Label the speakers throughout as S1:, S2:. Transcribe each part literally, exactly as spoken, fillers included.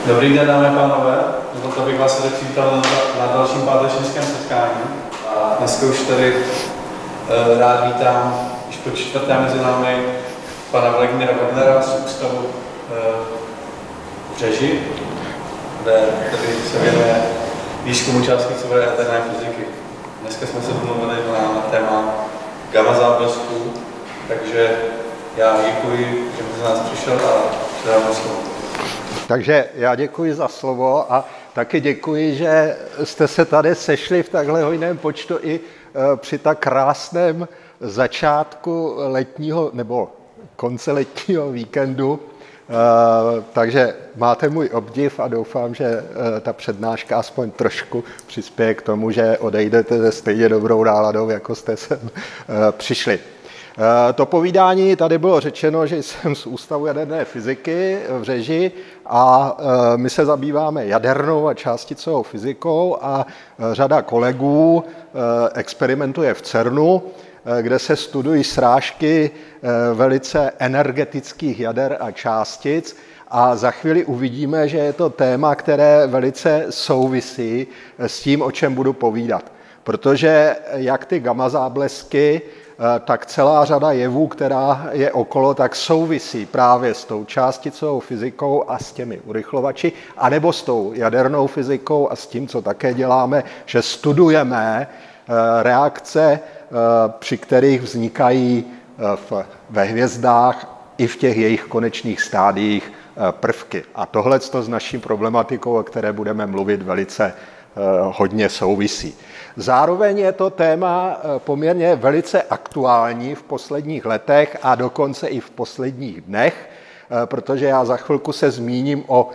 S1: Dobrý den, dámy a pánové. Dovolte, abych vás tady přivítal na, na dalším pátečnickém setkání. A dneska už tady uh, rád vítám, již po čtvrté mezi námi, pana Vladimíra Wadnera z Ústavu uh, v Řeži, kde tady se věnuje výzkumu částicové jaderné fyziky. Dneska jsme se domluvili na, na téma gamma záblesků, takže já děkuji, že jste nás přišel a předávám slovo.
S2: Takže já děkuji za slovo a taky děkuji, že jste se tady sešli v takhle hojném počtu i při tak krásném začátku letního nebo konce letního víkendu. Takže máte můj obdiv a doufám, že ta přednáška aspoň trošku přispěje k tomu, že odejdete se stejně dobrou náladou, jako jste sem přišli. To povídání, tady bylo řečeno, že jsem z Ústavu jaderné fyziky v Řeži a my se zabýváme jadernou a částicovou fyzikou a řada kolegů experimentuje v CERNu, kde se studují srážky velice energetických jader a částic a za chvíli uvidíme, že je to téma, které velice souvisí s tím, o čem budu povídat. Protože jak ty gamma záblesky, tak celá řada jevů, která je okolo, tak souvisí právě s tou částicovou fyzikou a s těmi urychlovači, anebo s tou jadernou fyzikou a s tím, co také děláme, že studujeme reakce, při kterých vznikají ve hvězdách i v těch jejich konečných stádiích prvky. A tohle s naší problematikou, o které budeme mluvit, velice hodně souvisí. Zároveň je to téma poměrně velice aktuální v posledních letech a dokonce i v posledních dnech, protože já za chvilku se zmíním o,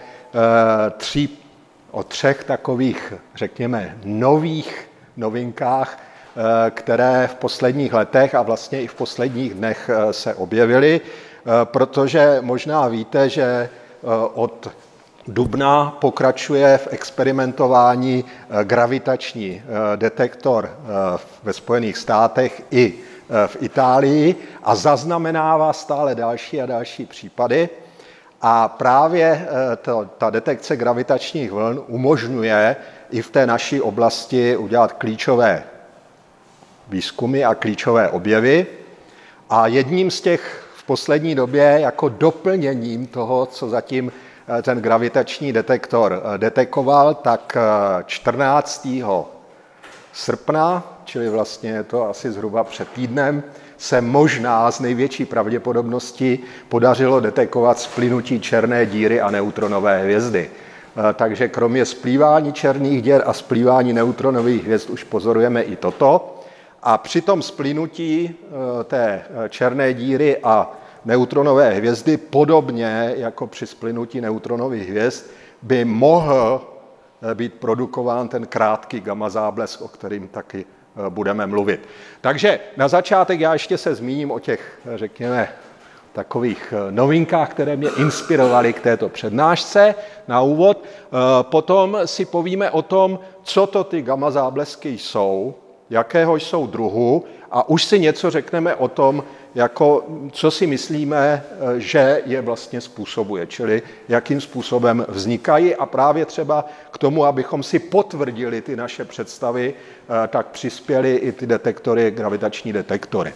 S2: tří, o třech takových, řekněme, nových novinkách, které v posledních letech a vlastně i v posledních dnech se objevily, protože možná víte, že od dubna pokračuje v experimentování gravitační detektor ve Spojených státech i v Itálii a zaznamenává stále další a další případy. A právě to, ta detekce gravitačních vln umožňuje i v té naší oblasti udělat klíčové výzkumy a klíčové objevy. A jedním z těch v poslední době jako doplněním toho, co zatím ten gravitační detektor detekoval, tak čtrnáctého srpna, čili vlastně je to asi zhruba před týdnem, se možná s největší pravděpodobností podařilo detekovat splynutí černé díry a neutronové hvězdy. Takže kromě splývání černých děr a splývání neutronových hvězd už pozorujeme i toto. A při tom splynutí té černé díry a neutronové hvězdy, podobně jako při splynutí neutronových hvězd, by mohl být produkován ten krátký gamma záblesk, o kterým taky budeme mluvit. Takže na začátek já ještě se zmíním o těch, řekněme, takových novinkách, které mě inspirovaly k této přednášce na úvod. Potom si povíme o tom, co to ty gamma záblesky jsou, jakého jsou druhu a už si něco řekneme o tom, jako, co si myslíme, že je vlastně způsobuje, čili jakým způsobem vznikají a právě třeba k tomu, abychom si potvrdili ty naše představy, tak přispěly i ty detektory, gravitační detektory.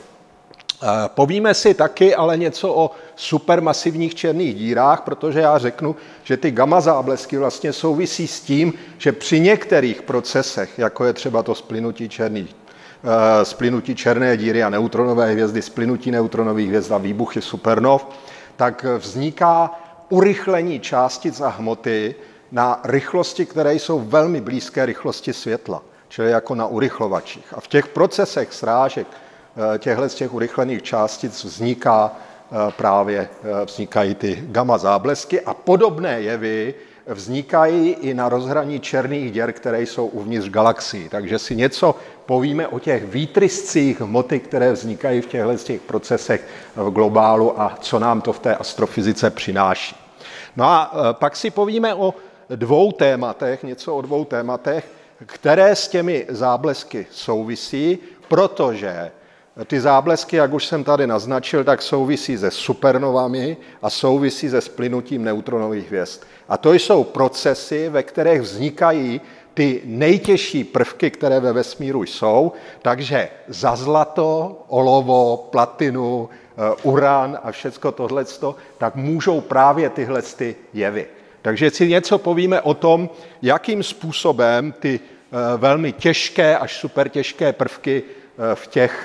S2: Povíme si taky ale něco o supermasivních černých dírách, protože já řeknu, že ty gamma záblesky vlastně souvisí s tím, že při některých procesech, jako je třeba to splynutí černých splynutí černé díry a neutronové hvězdy, splynutí neutronových hvězd a výbuchy supernov, tak vzniká urychlení částic a hmoty na rychlosti, které jsou velmi blízké rychlosti světla, čili jako na urychlovačích. A v těch procesech srážek těchto z těch urychlených částic vzniká právě vznikají ty gamma záblesky a podobné jevy vznikají i na rozhraní černých děr, které jsou uvnitř galaxií. Takže si něco povíme o těch výtryscích hmoty, které vznikají v těchto těch procesech v globálu a co nám to v té astrofyzice přináší. No a pak si povíme o dvou tématech, něco o dvou tématech, které s těmi záblesky souvisí, protože Ty záblesky, jak už jsem tady naznačil, tak souvisí se supernovami a souvisí se splynutím neutronových hvězd. A to jsou procesy, ve kterých vznikají ty nejtěžší prvky, které ve vesmíru jsou, takže za zlato, olovo, platinu, uran a všecko tohleto, tak můžou právě tyhle ty jevy. Takže si něco povíme o tom, jakým způsobem ty velmi těžké až supertěžké prvky v těch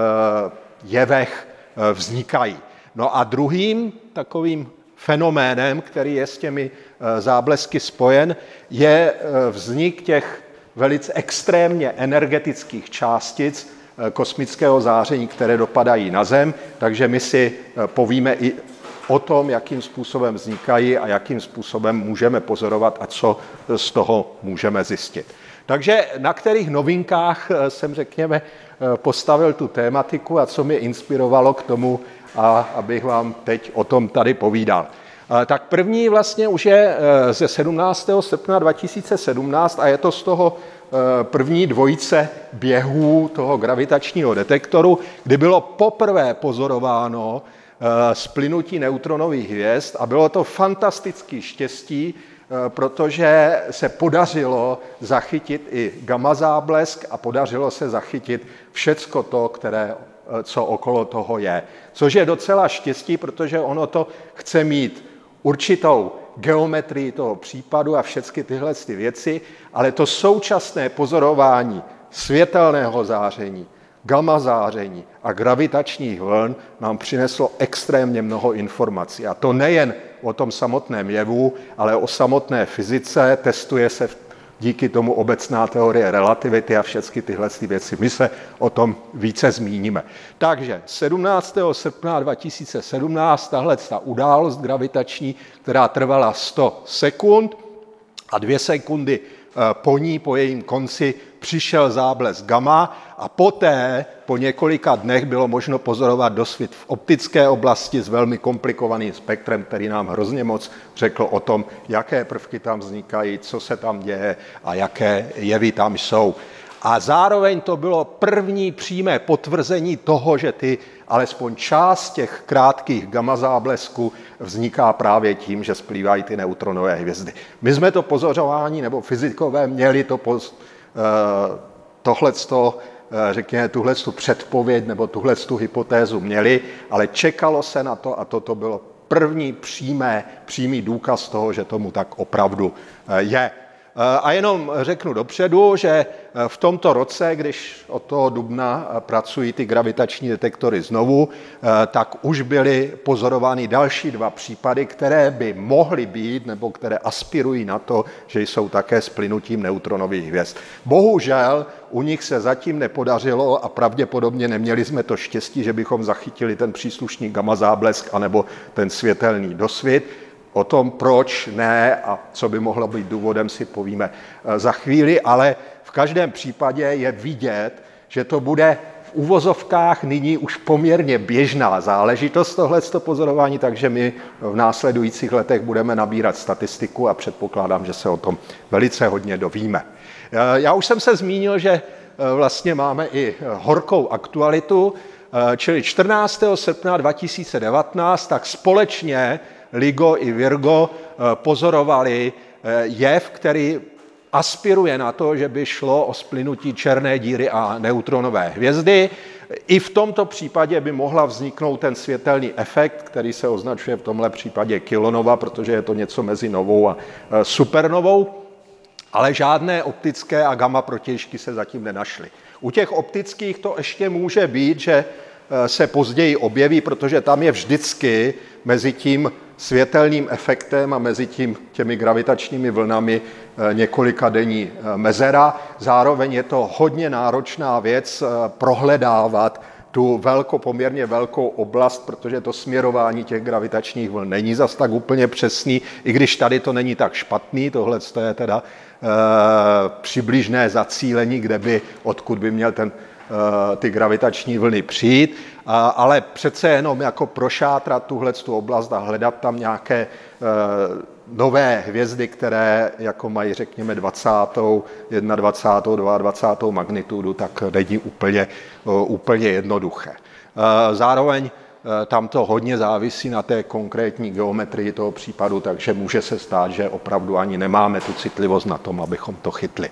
S2: jevech vznikají. No a druhým takovým fenoménem, který je s těmi záblesky spojen, je vznik těch velice extrémně energetických částic kosmického záření, které dopadají na Zem, takže my si povíme i o tom, jakým způsobem vznikají a jakým způsobem můžeme pozorovat a co z toho můžeme zjistit. Takže na kterých novinkách jsem, řekněme, postavil tu tématiku a co mě inspirovalo k tomu, a abych vám teď o tom tady povídal. Tak první vlastně už je ze sedmnáctého srpna dva tisíce sedmnáct a je to z toho první dvojice běhů toho gravitačního detektoru, kdy bylo poprvé pozorováno splynutí neutronových hvězd a bylo to fantastické štěstí, protože se podařilo zachytit i gamma záblesk a podařilo se zachytit všecko to, které, co okolo toho je. Což je docela štěstí, protože ono to chce mít určitou geometrii toho případu a všechny tyhle ty věci, ale to současné pozorování světelného záření, gamma záření a gravitačních vln nám přineslo extrémně mnoho informací. A to nejen o tom samotném jevu, ale o samotné fyzice, testuje se díky tomu obecná teorie relativity a všechny tyhle věci. My se o tom více zmíníme. Takže sedmnáctého srpna dva tisíce sedmnáct tahle ta událost gravitační, která trvala sto sekund a dvě sekundy po ní, po jejím konci, přišel záblesk gamma a poté, po několika dnech, bylo možno pozorovat dosvit v optické oblasti s velmi komplikovaným spektrem, který nám hrozně moc řekl o tom, jaké prvky tam vznikají, co se tam děje a jaké jevy tam jsou. A zároveň to bylo první přímé potvrzení toho, že ty alespoň část těch krátkých gamma záblesků vzniká právě tím, že splývají ty neutronové hvězdy. My jsme to pozorování, nebo fyzikové měli to poz, uh, tohleto, uh, řekněme, tuhletu předpověď nebo tuhletu hypotézu měli, ale čekalo se na to a toto bylo první přímé, přímý důkaz toho, že tomu tak opravdu uh, je. A jenom řeknu dopředu, že v tomto roce, když od toho dubna pracují ty gravitační detektory znovu, tak už byly pozorovány další dva případy, které by mohly být, nebo které aspirují na to, že jsou také splynutím neutronových hvězd. Bohužel u nich se zatím nepodařilo a pravděpodobně neměli jsme to štěstí, že bychom zachytili ten příslušný gamma záblesk anebo ten světelný dosvit. O tom, proč ne a co by mohlo být důvodem, si povíme za chvíli, ale v každém případě je vidět, že to bude v uvozovkách nyní už poměrně běžná záležitost tohleto pozorování, takže my v následujících letech budeme nabírat statistiku a předpokládám, že se o tom velice hodně dovíme. Já už jsem se zmínil, že vlastně máme i horkou aktualitu, čili čtrnáctého srpna dva tisíce devatenáct, tak společně LIGO i Virgo pozorovali jev, který aspiruje na to, že by šlo o splynutí černé díry a neutronové hvězdy. I v tomto případě by mohla vzniknout ten světelný efekt, který se označuje v tomhle případě kilonova, protože je to něco mezi novou a supernovou, ale žádné optické a gamma protějšky se zatím nenašly. U těch optických to ještě může být, že se později objeví, protože tam je vždycky mezi tím světelným efektem a mezi tím těmi gravitačními vlnami několika denní mezera. Zároveň je to hodně náročná věc prohledávat tu velkou, poměrně velkou oblast, protože to směrování těch gravitačních vln není zas tak úplně přesný, i když tady to není tak špatný, tohle je teda e, přibližné zacílení, kde by, odkud by měl ten ty gravitační vlny přijít, ale přece jenom jako prošátrat tuhletu oblast a hledat tam nějaké nové hvězdy, které jako mají, řekněme, dvacátou, dvacátou první, dvacátou druhou magnitudu, tak není úplně, úplně jednoduché. Zároveň tam to hodně závisí na té konkrétní geometrii toho případu, takže může se stát, že opravdu ani nemáme tu citlivost na tom, abychom to chytli.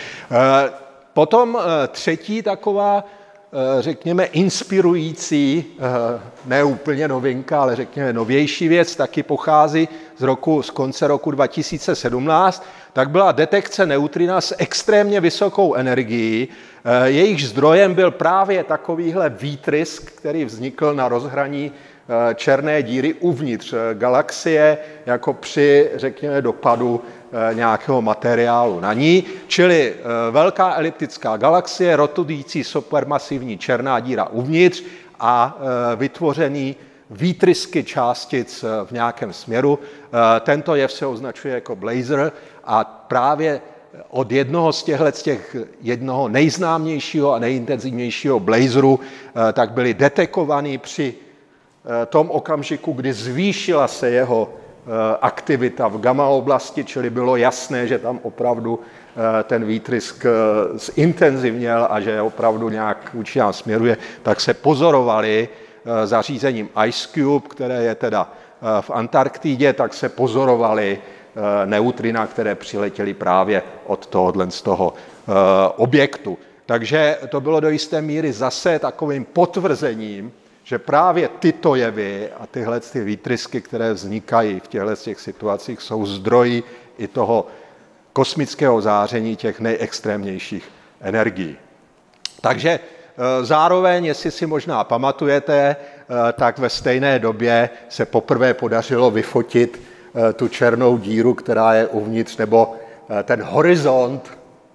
S2: Potom třetí taková, řekněme, inspirující, ne úplně novinka, ale řekněme novější věc, taky pochází z, roku, z konce roku dva tisíce sedmnáct, tak byla detekce neutrina s extrémně vysokou energií. Jejichž zdrojem byl právě takovýhle výtrysk, který vznikl na rozhraní černé díry uvnitř galaxie, jako při, řekněme, dopadu nějakého materiálu na ní, čili velká eliptická galaxie, rotující supermasivní černá díra uvnitř a vytvořený výtrysky částic v nějakém směru. Tento jev se označuje jako blazar a právě od jednoho z těchto, z těch jednoho nejznámějšího a nejintenzivnějšího blazaru, tak byly detekovaný při tom okamžiku, kdy zvýšila se jeho aktivita v gamma oblasti, čili bylo jasné, že tam opravdu ten výtrysk zintenzivněl a že opravdu nějak vůči nám směruje, tak se pozorovali zařízením IceCube, které je teda v Antarktidě, tak se pozorovali neutrina, které přiletěly právě od tohohle z toho objektu. Takže to bylo do jisté míry zase takovým potvrzením, že právě tyto jevy a tyhle ty výtrysky, které vznikají v těchto těch situacích, jsou zdroji i toho kosmického záření těch nejextrémnějších energií. Takže zároveň, jestli si možná pamatujete, tak ve stejné době se poprvé podařilo vyfotit tu černou díru, která je uvnitř, nebo ten horizont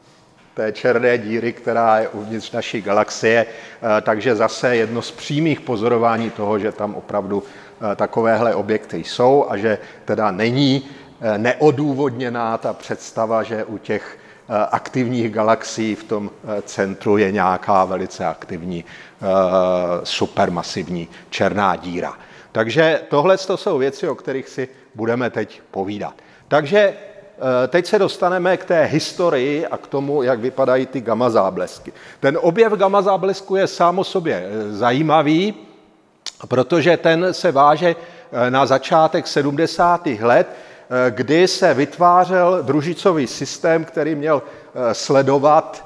S2: té černé díry, která je uvnitř naší galaxie, takže zase jedno z přímých pozorování toho, že tam opravdu takovéhle objekty jsou a že teda není neodůvodněná ta představa, že u těch aktivních galaxií v tom centru je nějaká velice aktivní supermasivní černá díra. Takže tohle jsou věci, o kterých si budeme teď povídat. Takže teď se dostaneme k té historii a k tomu, jak vypadají ty gamma záblesky. Ten objev gamma záblesku je sám o sobě zajímavý, protože ten se váže na začátek sedmdesátých let, kdy se vytvářel družicový systém, který měl sledovat,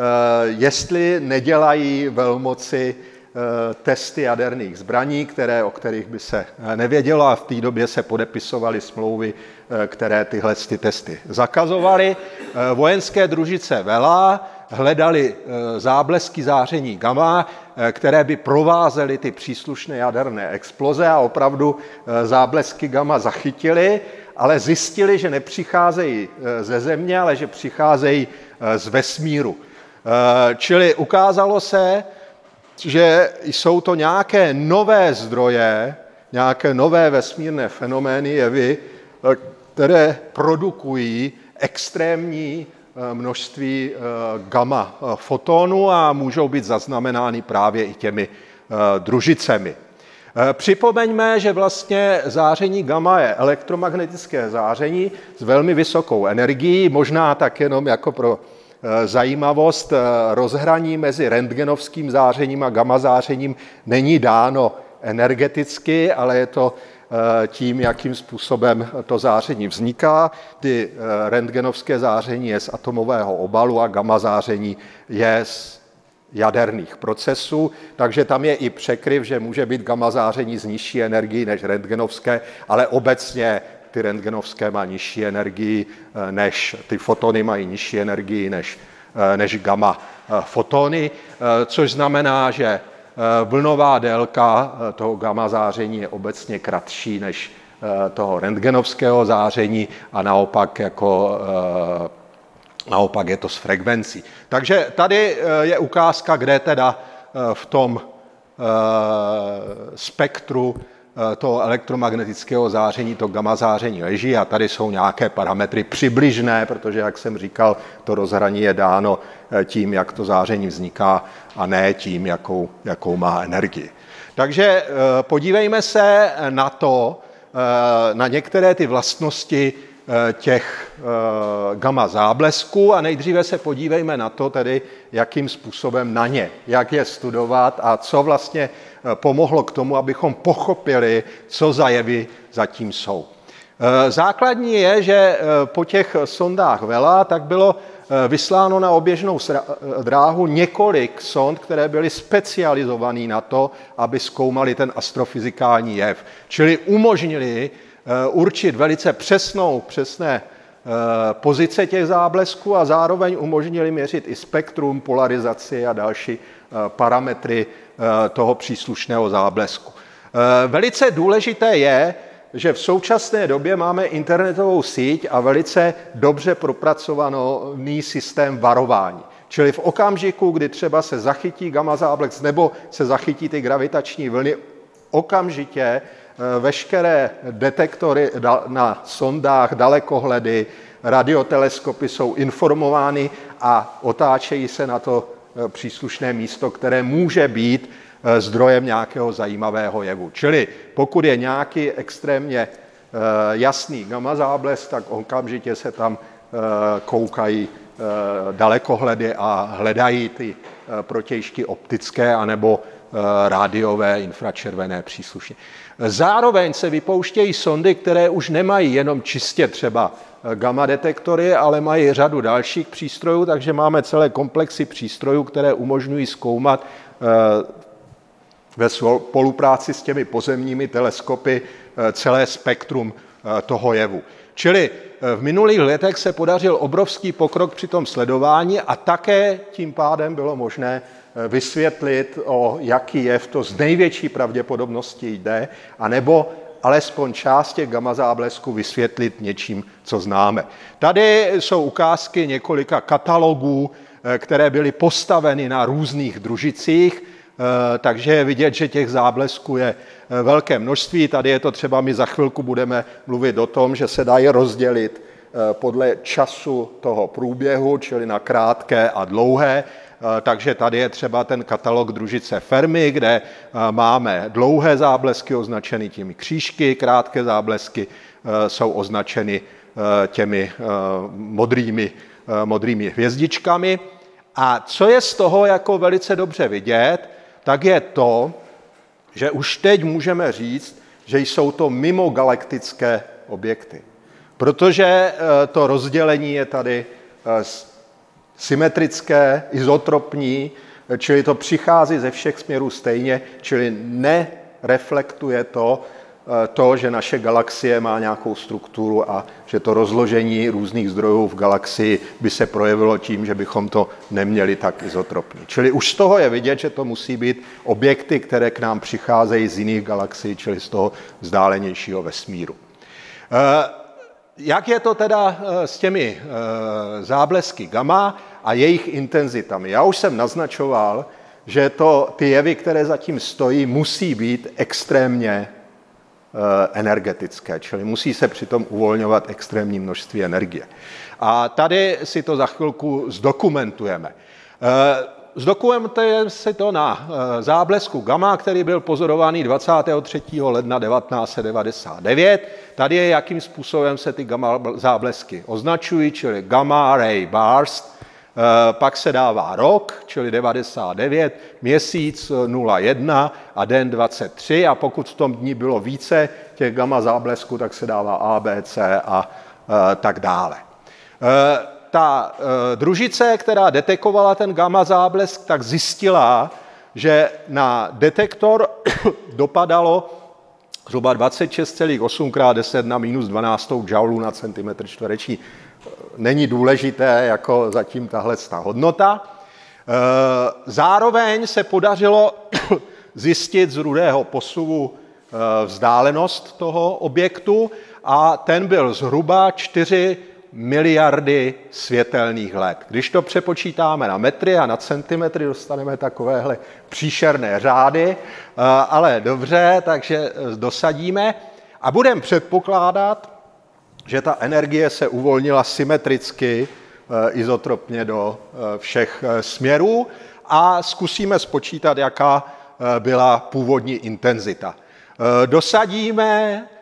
S2: jestli nedělají velmoci testy jaderných zbraní, které, o kterých by se nevědělo, a v té době se podepisovaly smlouvy, které tyhle ty testy zakazovaly. Vojenské družice Vela hledali záblesky záření gamma, které by provázely ty příslušné jaderné exploze a opravdu záblesky gamma zachytili, ale zjistili, že nepřicházejí ze Země, ale že přicházejí z vesmíru. Čili ukázalo se, že jsou to nějaké nové zdroje, nějaké nové vesmírné fenomény, jevy, které produkují extrémní množství gamma fotonů a můžou být zaznamenány právě i těmi družicemi. Připomeňme, že vlastně záření gamma je elektromagnetické záření s velmi vysokou energií, možná tak jenom jako pro zajímavost, rozhraní mezi rentgenovským zářením a gamma zářením není dáno energeticky, ale je to tím, jakým způsobem to záření vzniká. Ty rentgenovské záření je z atomového obalu a gamma záření je z jaderných procesů, takže tam je i překryv, že může být gamma záření z nižší energií než rentgenovské, ale obecně ty rentgenovské má nižší energii, než ty fotony mají nižší energii než, než gamma fotony, což znamená, že vlnová délka toho gamma záření je obecně kratší než toho rentgenovského záření a naopak jako naopak je to s frekvencí. Takže tady je ukázka, kde teda v tom spektru toho elektromagnetického záření, to gamma záření leží a tady jsou nějaké parametry přibližné, protože, jak jsem říkal, to rozhraní je dáno tím, jak to záření vzniká a ne tím, jakou, jakou má energii. Takže podívejme se na to, na některé ty vlastnosti těch gamma záblesků a nejdříve se podívejme na to, tedy jakým způsobem na ně, jak je studovat a co vlastně pomohlo k tomu, abychom pochopili, co za jevy zatím jsou. Základní je, že po těch sondách Vela tak bylo vysláno na oběžnou dráhu několik sond, které byly specializované na to, aby zkoumali ten astrofyzikální jev. Čili umožnili určit velice přesnou, přesné pozice těch záblesků a zároveň umožnili měřit i spektrum, polarizaci a další parametry toho příslušného záblesku. Velice důležité je, že v současné době máme internetovou síť a velice dobře propracovaný systém varování. Čili v okamžiku, kdy třeba se zachytí gamma záblesk nebo se zachytí ty gravitační vlny, okamžitě veškeré detektory na sondách, dalekohledy, radioteleskopy jsou informovány a otáčejí se na to příslušné místo, které může být zdrojem nějakého zajímavého jevu. Čili pokud je nějaký extrémně jasný gamma záblesk, tak okamžitě se tam koukají dalekohledy a hledají ty protějšky optické anebo rádiové, infračervené příslušně. Zároveň se vypouštějí sondy, které už nemají jenom čistě třeba gamma detektory, ale mají řadu dalších přístrojů, takže máme celé komplexy přístrojů, které umožňují zkoumat ve spolupráci s těmi pozemními teleskopy celé spektrum toho jevu. Čili v minulých letech se podařil obrovský pokrok při tom sledování a také tím pádem bylo možné vysvětlit, o jaký jev to s největší pravděpodobností jde, anebo alespoň část těch gamma záblesků vysvětlit něčím, co známe. Tady jsou ukázky několika katalogů, které byly postaveny na různých družicích, takže je vidět, že těch záblesků je velké množství. Tady je to třeba, my za chvilku budeme mluvit o tom, že se dají rozdělit podle času toho průběhu, čili na krátké a dlouhé. Takže tady je třeba ten katalog družice Fermi, kde máme dlouhé záblesky označeny těmi křížky, krátké záblesky jsou označeny těmi modrými, modrými hvězdičkami. A co je z toho jako velice dobře vidět, tak je to, že už teď můžeme říct, že jsou to mimogalaktické objekty. Protože to rozdělení je tady symetrické, izotropní, čili to přichází ze všech směrů stejně, čili nereflektuje to, to, že naše galaxie má nějakou strukturu a že to rozložení různých zdrojů v galaxii by se projevilo tím, že bychom to neměli tak izotropní. Čili už z toho je vidět, že to musí být objekty, které k nám přicházejí z jiných galaxií, čili z toho vzdálenějšího vesmíru. Jak je to teda s těmi záblesky gamma a jejich intenzitami? Já už jsem naznačoval, že to, ty jevy, které zatím stojí, musí být extrémně energetické, čili musí se přitom uvolňovat extrémní množství energie. A tady si to za chvilku zdokumentujeme. Zdokumentujeme si to na záblesku gamma, který byl pozorovaný dvacátého třetího ledna devatenáct set devadesát devět. Tady je, jakým způsobem se ty gamma záblesky označují, čili gamma ray burst. Pak se dává rok, čili devadesát devět, měsíc nula jedna a den dvacet tři a pokud v tom dní bylo více těch gamma záblesků, tak se dává A, B, C a tak dále. Ta družice, která detekovala ten gamma záblesk, tak zjistila, že na detektor dopadalo zhruba dvacet šest celá osm krát deset na minus dvanáct joulů na centimetr čtvereční. Není důležité jako zatím tahle hodnota. Zároveň se podařilo zjistit z rudého posuvu vzdálenost toho objektu a ten byl zhruba čtyři miliardy světelných let. Když to přepočítáme na metry a na centimetry, dostaneme takovéhle příšerné řády, ale dobře, takže dosadíme a budeme předpokládat, že ta energie se uvolnila symetricky, izotropně do všech směrů a zkusíme spočítat, jaká byla původní intenzita. Dosadíme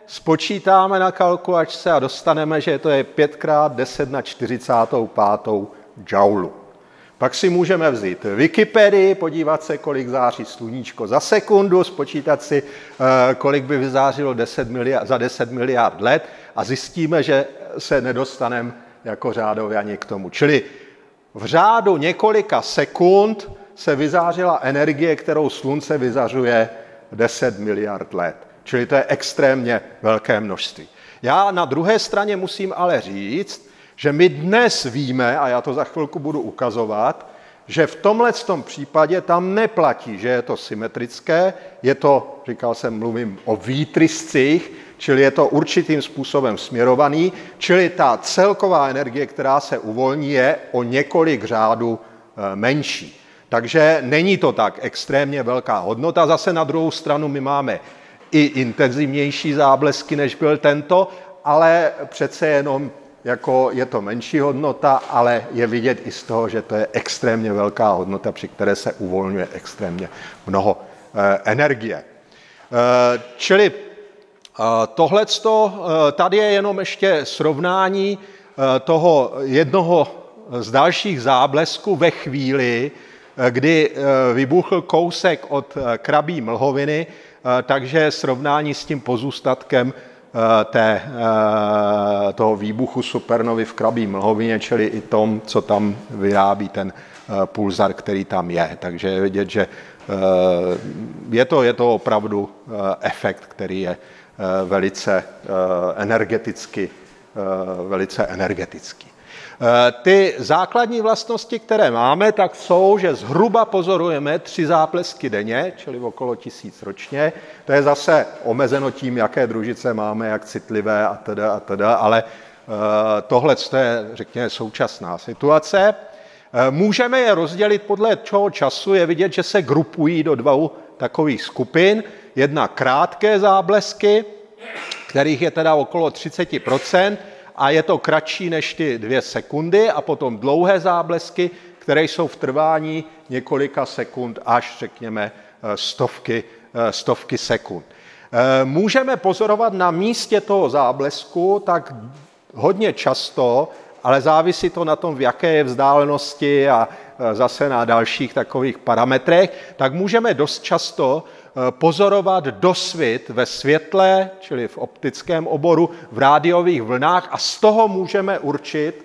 S2: spočítáme na kalkulačce a dostaneme, že to je pět krát deset na čtyřicet pět joulů. Pak si můžeme vzít Wikipedii, podívat se, kolik září sluníčko za sekundu, spočítat si, kolik by vyzářilo deset miliard, za deset miliard let a zjistíme, že se nedostaneme jako řádově ani k tomu. Čili v řádu několika sekund se vyzářila energie, kterou slunce vyzařuje deset miliard let. Čili to je extrémně velké množství. Já na druhé straně musím ale říct, že my dnes víme, a já to za chvilku budu ukazovat, že v tomhle tom případě tam neplatí, že je to symetrické, je to, říkal jsem, mluvím o výtryscích, čili je to určitým způsobem směrovaný, čili ta celková energie, která se uvolní, je o několik řádů menší. Takže není to tak extrémně velká hodnota. Zase na druhou stranu my máme i intenzivnější záblesky, než byl tento, ale přece jenom jako je to menší hodnota, ale je vidět i z toho, že to je extrémně velká hodnota, při které se uvolňuje extrémně mnoho eh, energie. Eh, čili eh, tohleto, eh, tady je jenom ještě srovnání eh, toho jednoho z dalších záblesků ve chvíli, eh, kdy eh, vybuchl kousek od eh, Krabí mlhoviny, eh, takže srovnání s tím pozůstatkem Té, toho výbuchu supernovy v Krabí mlhovině, čili i tom, co tam vyrábí ten pulzar, který tam je. Takže je vidět, že je to, je to opravdu efekt, který je velice energeticky, velice energetický. Ty základní vlastnosti, které máme, tak jsou, že zhruba pozorujeme tři záblesky denně, čili okolo tisíc ročně. To je zase omezeno tím, jaké družice máme, jak citlivé a teda a teda, ale tohle je, řekněme, současná situace. Můžeme je rozdělit podle čeho času, je vidět, že se grupují do dvou takových skupin. Jedna krátké záblesky, kterých je teda okolo třicet procent, a je to kratší než ty dvě sekundy, a potom dlouhé záblesky, které jsou v trvání několika sekund až, řekněme, stovky, stovky sekund. Můžeme pozorovat na místě toho záblesku tak hodně často, ale závisí to na tom, v jaké je vzdálenosti a zase na dalších takových parametrech, tak můžeme dost často pozorovat dosvit ve světle, čili v optickém oboru, v rádiových vlnách, a z toho můžeme určit,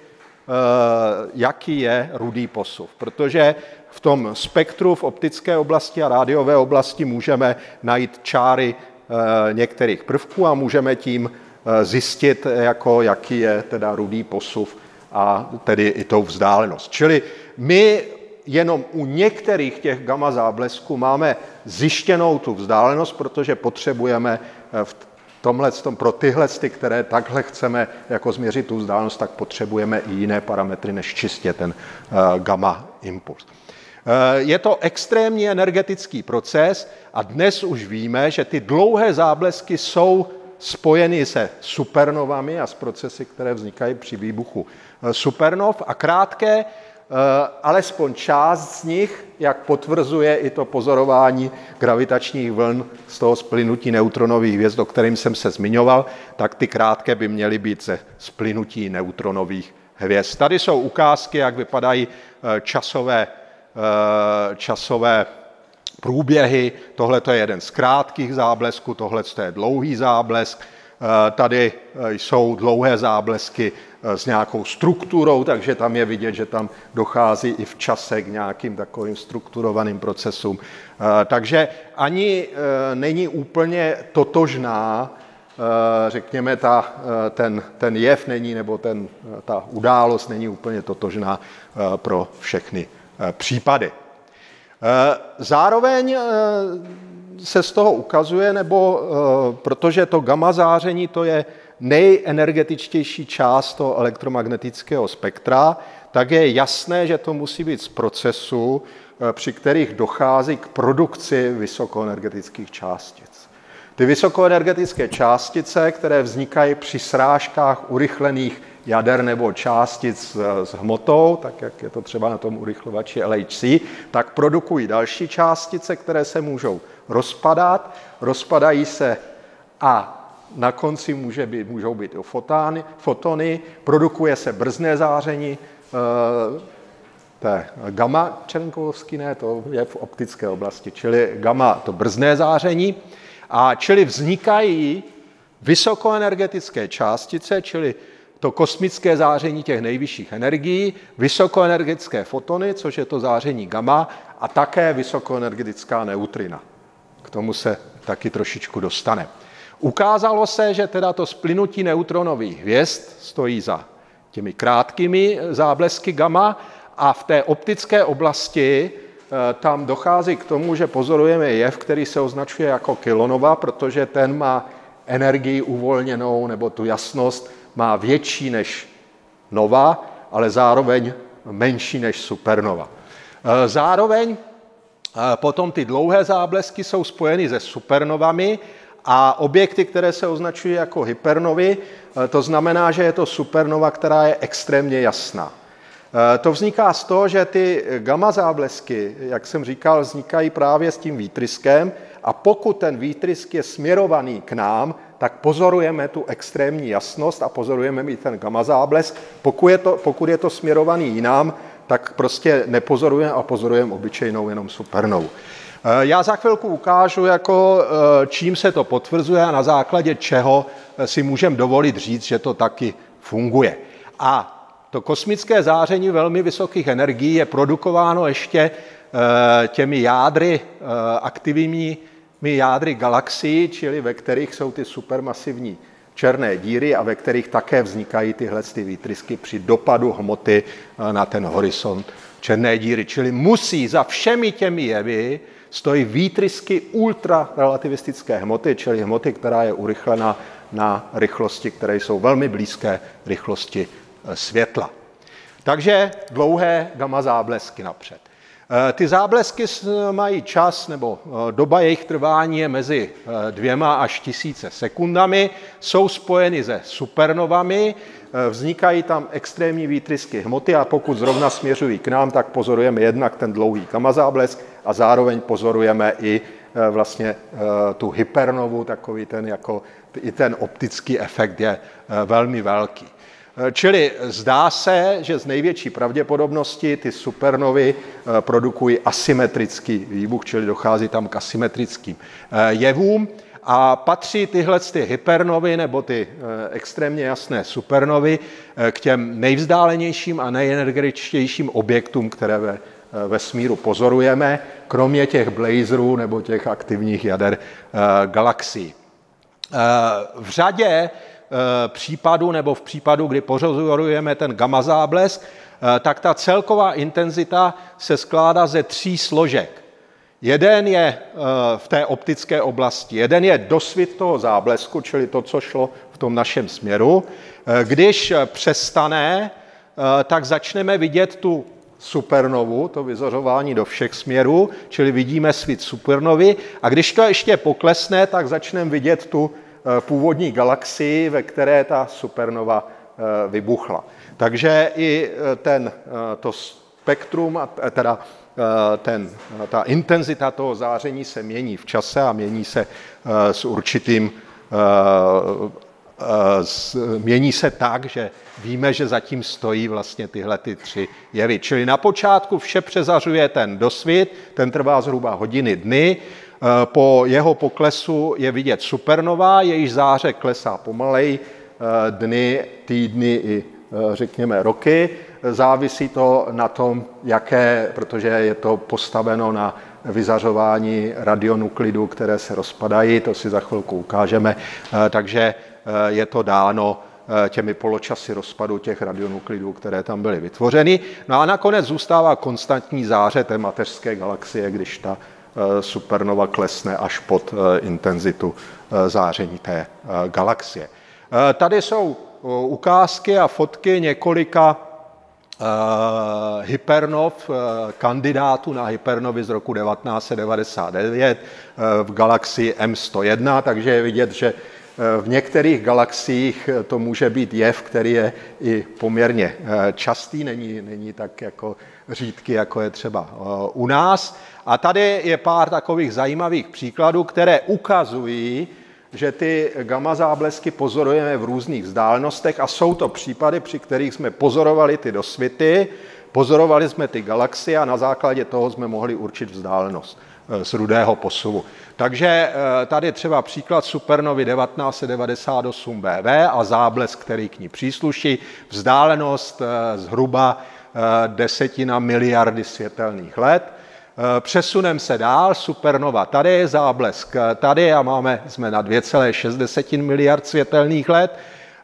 S2: jaký je rudý posuv. Protože v tom spektru v optické oblasti a rádiové oblasti můžeme najít čáry některých prvků a můžeme tím zjistit, jako, jaký je teda rudý posuv a tedy i tou vzdálenost. Čili my jenom u některých těch gamma záblesků máme zjištěnou tu vzdálenost, protože potřebujeme v tomhle, pro tyhle, které takhle chceme jako změřit tu vzdálenost, tak potřebujeme i jiné parametry než čistě ten gamma impuls. Je to extrémně energetický proces a dnes už víme, že ty dlouhé záblesky jsou spojeny se supernovami a s procesy, které vznikají při výbuchu supernov, a krátké, alespoň část z nich, jak potvrzuje i to pozorování gravitačních vln z toho splynutí neutronových hvězd, o kterým jsem se zmiňoval, tak ty krátké by měly být ze splynutí neutronových hvězd. Tady jsou ukázky, jak vypadají časové, časové průběhy. Tohle je jeden z krátkých záblesků, tohle je dlouhý záblesk. Tady jsou dlouhé záblesky s nějakou strukturou, takže tam je vidět, že tam dochází i v čase k nějakým takovým strukturovaným procesům. Takže ani není úplně totožná, řekněme, ta, ten, ten jev není, nebo ten, ta událost není úplně totožná pro všechny případy. Zároveň se z toho ukazuje, nebo protože to gamma záření, to je nejenergetičtější část toho elektromagnetického spektra, tak je jasné, že to musí být z procesů, při kterých dochází k produkci vysokoenergetických částic. Ty vysokoenergetické částice, které vznikají při srážkách urychlených jader nebo částic s hmotou, tak jak je to třeba na tom urychlovači L H C, tak produkují další částice, které se můžou rozpadat. Rozpadají se a na konci může být, můžou být i fotány, fotony, produkuje se brzné záření, to je gamma černkovský, ne, to je v optické oblasti, čili gamma to brzné záření, a čili vznikají vysokoenergetické částice, čili to kosmické záření těch nejvyšších energií, vysokoenergetické fotony, což je to záření gamma, a také vysokoenergetická neutrina. K tomu se taky trošičku dostane. Ukázalo se, že teda to splynutí neutronových hvězd stojí za těmi krátkými záblesky gamma a v té optické oblasti tam dochází k tomu, že pozorujeme jev, který se označuje jako kilonova, protože ten má energii uvolněnou, nebo tu jasnost má větší než nova, ale zároveň menší než supernova. Zároveň potom ty dlouhé záblesky jsou spojeny se supernovami a objekty, které se označují jako hypernovy, to znamená, že je to supernova, která je extrémně jasná. To vzniká z toho, že ty gamma záblesky, jak jsem říkal, vznikají právě s tím výtryskem a pokud ten výtrysk je směrovaný k nám, tak pozorujeme tu extrémní jasnost a pozorujeme i ten gamma záblesk. Pokud je to, pokud je to směrovaný jinam, tak prostě nepozorujeme a pozorujeme obyčejnou jenom supernovu. Já za chvilku ukážu, jako, čím se to potvrzuje a na základě čeho si můžeme dovolit říct, že to taky funguje. A to kosmické záření velmi vysokých energií je produkováno ještě těmi jádry, aktivními jádry galaxií, čili ve kterých jsou ty supermasivní černé díry a ve kterých také vznikají tyhle ty výtrysky při dopadu hmoty na ten horizont černé díry. Čili musí za všemi těmi jevy stojí výtrysky ultrarelativistické hmoty, čili hmoty, která je urychlena na rychlosti, které jsou velmi blízké rychlosti světla. Takže dlouhé gamma záblesky napřed. Ty záblesky mají čas, nebo doba jejich trvání je mezi dvěma až tisíce sekundami, jsou spojeny se supernovami, vznikají tam extrémní výtrysky hmoty a pokud zrovna směřují k nám, tak pozorujeme jednak ten dlouhý gamma záblesk a zároveň pozorujeme i vlastně tu hypernovu, takový ten, jako, i ten optický efekt je velmi velký. Čili zdá se, že z největší pravděpodobnosti ty supernovy produkují asymetrický výbuch, čili dochází tam k asymetrickým jevům a patří tyhle ty hypernovy nebo ty extrémně jasné supernovy k těm nejvzdálenějším a nejenergetičtějším objektům, které ve vesmíru pozorujeme, kromě těch blazerů nebo těch aktivních jader galaxií. V řadě případu nebo v případu, kdy pozorujeme ten gamma záblesk, tak ta celková intenzita se skládá ze tří složek. Jeden je v té optické oblasti, jeden je dosvit toho záblesku, čili to, co šlo v tom našem směru. Když přestane, tak začneme vidět tu supernovu, to vyzařování do všech směrů, čili vidíme svit supernovy a když to ještě poklesne, tak začneme vidět tu původní galaxii, ve které ta supernova vybuchla. Takže i ten, to spektrum, teda ten, ta intenzita toho záření se mění v čase a mění se s určitým, mění se tak, že víme, že zatím stojí vlastně tyhle ty tři jevy. Čili na počátku vše přezařuje ten dosvit, ten trvá zhruba hodiny, dny. Po jeho poklesu je vidět supernova, jejíž záře klesá pomalej, dny, týdny i řekněme roky. Závisí to na tom, jaké, protože je to postaveno na vyzařování radionuklidů, které se rozpadají, to si za chvilku ukážeme, takže je to dáno těmi poločasy rozpadu těch radionuklidů, které tam byly vytvořeny. No a nakonec zůstává konstantní záře té mateřské galaxie, když ta supernova klesne až pod intenzitu záření té galaxie. Tady jsou ukázky a fotky několika hypernov, kandidátů na hypernovy z roku devatenáct set devadesát devět v galaxii M sto jedna, takže je vidět, že v některých galaxiích to může být jev, který je i poměrně častý, není, není tak jako řídký, jako je třeba u nás. A tady je pár takových zajímavých příkladů, které ukazují, že ty gamma záblesky pozorujeme v různých vzdálenostech a jsou to případy, při kterých jsme pozorovali ty dosvity, pozorovali jsme ty galaxie a na základě toho jsme mohli určit vzdálenost z rudého posuvu. Takže tady třeba příklad supernovy devatenáct set devadesát osm B V a záblesk, který k ní přísluší, vzdálenost zhruba desetina miliardy světelných let. Přesuneme se dál, supernova tady je záblesk tady a máme, jsme na dvě celé šest miliard světelných let.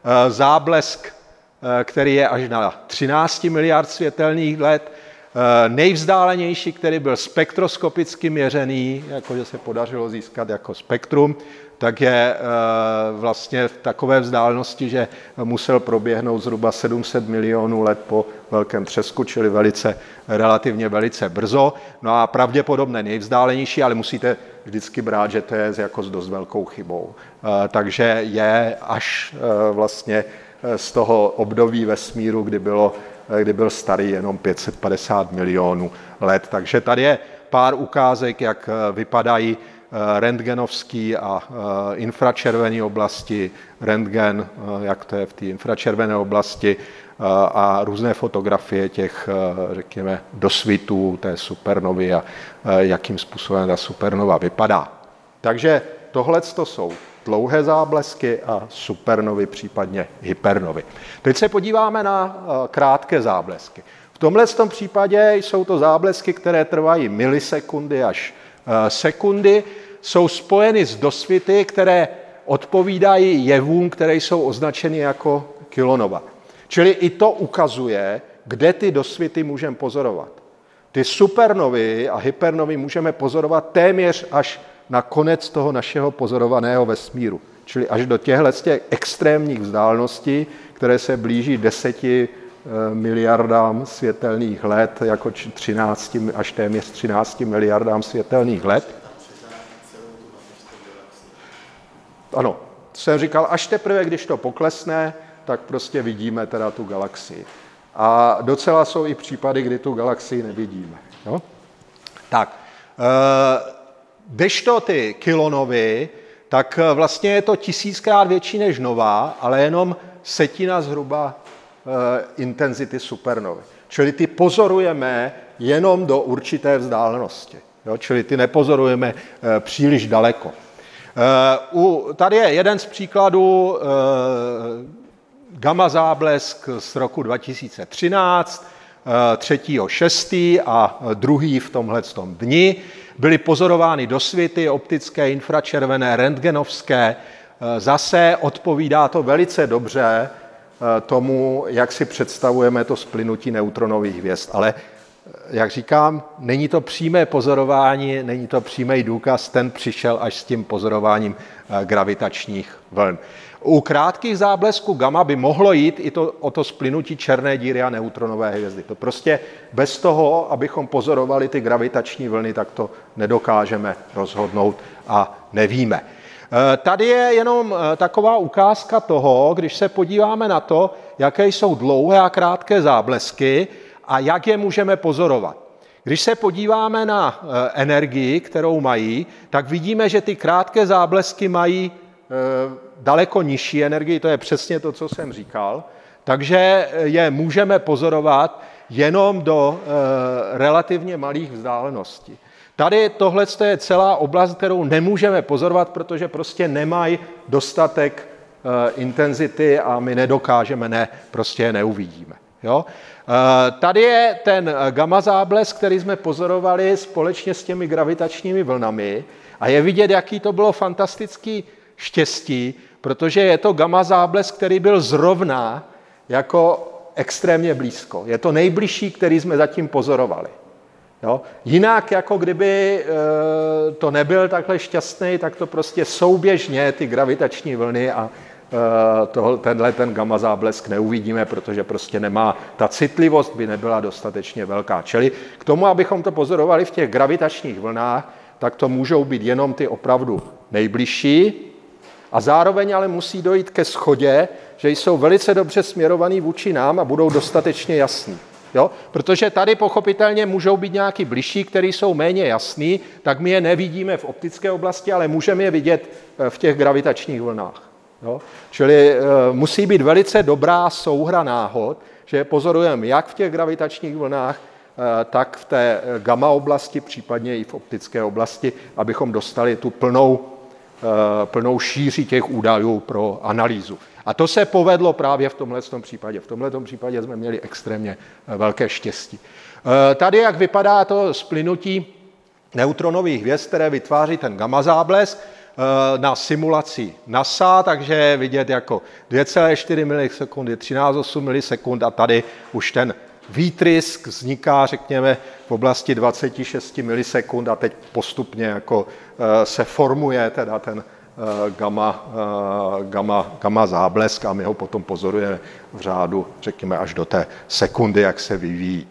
S2: Záblesk, který je až na třináct miliard světelných let. Nejvzdálenější, který byl spektroskopicky měřený, jakože se podařilo získat jako spektrum, tak je vlastně v takové vzdálenosti, že musel proběhnout zhruba sedm set milionů let po velkém třesku, čili velice, relativně velice brzo. No a pravděpodobně nejvzdálenější, ale musíte vždycky brát, že to je jako s dost velkou chybou. Takže je až vlastně z toho období vesmíru, kdy, bylo, kdy byl starý jenom pět set padesát milionů let. Takže tady je pár ukázek, jak vypadají rentgenovský a infračervené oblasti, rentgen, jak to je v té infračervené oblasti a různé fotografie těch, řekněme, dosvitů té supernovy a jakým způsobem ta supernova vypadá. Takže tohle to jsou dlouhé záblesky a supernovy, případně hypernovy. Teď se podíváme na krátké záblesky. V tomhle tom případě jsou to záblesky, které trvají milisekundy až sekundy, jsou spojeny s dosvity, které odpovídají jevům, které jsou označeny jako kilonova. Čili i to ukazuje, kde ty dosvity můžeme pozorovat. Ty supernovy a hypernovy můžeme pozorovat téměř až na konec toho našeho pozorovaného vesmíru. Čili až do těchto těch extrémních vzdáleností, které se blíží deseti miliardám světelných let, jako třináct až téměř třinácti miliardám světelných let. Ano, jsem říkal, až teprve, když to poklesne, tak prostě vidíme teda tu galaxii. A docela jsou i případy, kdy tu galaxii nevidíme. No? Tak, kdežto ty kilonovy, tak vlastně je to tisíckrát větší než nová, ale jenom setina zhruba intenzity supernovy. Čili ty pozorujeme jenom do určité vzdálenosti. Jo? Čili ty nepozorujeme příliš daleko. Tady je jeden z příkladů gamma záblesk z roku dva tisíce třináct, třetího šestého a druhý v tomhletom dni. Byly pozorovány dosvity optické, infračervené, rentgenovské. Zase odpovídá to velice dobře tomu, jak si představujeme to splynutí neutronových hvězd. Ale jak říkám, není to přímé pozorování, není to přímý důkaz, ten přišel až s tím pozorováním gravitačních vln. U krátkých záblesků gamma by mohlo jít i to, o to splynutí černé díry a neutronové hvězdy. To prostě bez toho, abychom pozorovali ty gravitační vlny, tak to nedokážeme rozhodnout a nevíme. Tady je jenom taková ukázka toho, když se podíváme na to, jaké jsou dlouhé a krátké záblesky a jak je můžeme pozorovat. Když se podíváme na energii, kterou mají, tak vidíme, že ty krátké záblesky mají daleko nižší energii, to je přesně to, co jsem říkal, takže je můžeme pozorovat jenom do relativně malých vzdáleností. Tady tohle je celá oblast, kterou nemůžeme pozorovat, protože prostě nemají dostatek intenzity a my nedokážeme, ne, prostě je neuvidíme. Jo? Tady je ten gamma záblesk, který jsme pozorovali společně s těmi gravitačními vlnami a je vidět, jaký to bylo fantastický štěstí, protože je to gamma záblesk, který byl zrovna jako extrémně blízko. Je to nejbližší, který jsme zatím pozorovali. Jo? Jinak, jako kdyby e, to nebyl takhle šťastný, tak to prostě souběžně ty gravitační vlny a e, tohle, tenhle ten gamma záblesk neuvidíme, protože prostě nemá, ta citlivost by nebyla dostatečně velká. Čili k tomu, abychom to pozorovali v těch gravitačních vlnách, tak to můžou být jenom ty opravdu nejbližší a zároveň ale musí dojít ke shodě, že jsou velice dobře směrovaný vůči nám a budou dostatečně jasný. Jo? Protože tady pochopitelně můžou být nějaký bližší, které jsou méně jasný, tak my je nevidíme v optické oblasti, ale můžeme je vidět v těch gravitačních vlnách. Jo? Čili e, musí být velice dobrá souhra náhod, že pozorujeme jak v těch gravitačních vlnách, e, tak v té gamma oblasti, případně i v optické oblasti, abychom dostali tu plnou, e, plnou šíři těch údajů pro analýzu. A to se povedlo právě v tomhletom případě. V tomhletom případě jsme měli extrémně velké štěstí. E, tady, jak vypadá to splynutí neutronových hvězd, které vytváří ten gamma záblesk, na simulaci NASA, takže je vidět jako dvě celé čtyři milisekundy, třináct celá osm milisekund a tady už ten výtrysk vzniká, řekněme, v oblasti dvacet šest milisekund a teď postupně jako se formuje teda ten gamma, gamma, gamma záblesk a my ho potom pozorujeme v řádu, řekněme, až do té sekundy, jak se vyvíjí.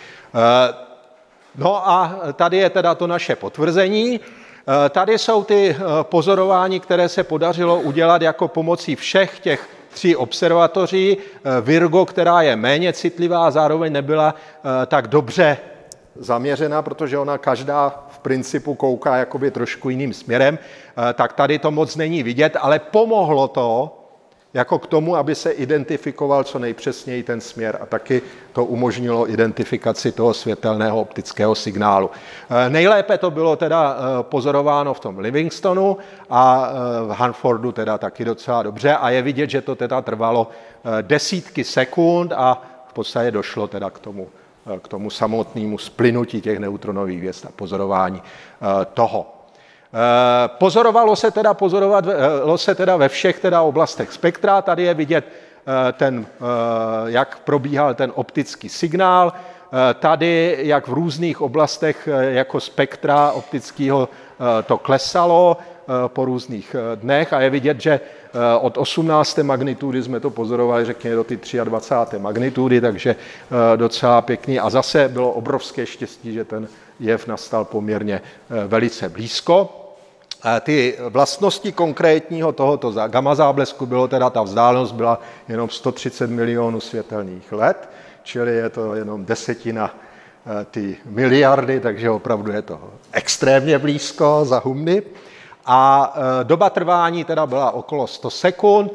S2: No a tady je teda to naše potvrzení. Tady jsou ty pozorování, které se podařilo udělat jako pomocí všech těch tří observatoří. Virgo, která je méně citlivá, zároveň nebyla tak dobře zaměřena, protože ona každá v principu kouká jakoby trošku jiným směrem, tak tady to moc není vidět, ale pomohlo to jako k tomu, aby se identifikoval co nejpřesněji ten směr a taky to umožnilo identifikaci toho světelného optického signálu. Nejlépe to bylo teda pozorováno v tom Livingstonu a v Hanfordu teda taky docela dobře a je vidět, že to teda trvalo desítky sekund a v podstatě došlo teda k tomu, k tomu samotnému splynutí těch neutronových hvězd a pozorování toho. Pozorovalo se teda, pozorovalo se teda ve všech teda oblastech spektra. Tady je vidět, ten, jak probíhal ten optický signál. Tady, jak v různých oblastech jako spektra optického to klesalo po různých dnech. A je vidět, že od osmnácté magnitudy jsme to pozorovali, řekněme, do ty dvacáté třetí magnitudy, takže docela pěkný. A zase bylo obrovské štěstí, že ten jev nastal poměrně velice blízko. Ty vlastnosti konkrétního tohoto gamma záblesku bylo teda, ta vzdálenost byla jenom sto třicet milionů světelných let, čili je to jenom desetina ty miliardy, takže opravdu je to extrémně blízko za humny. A doba trvání teda byla okolo sto sekund.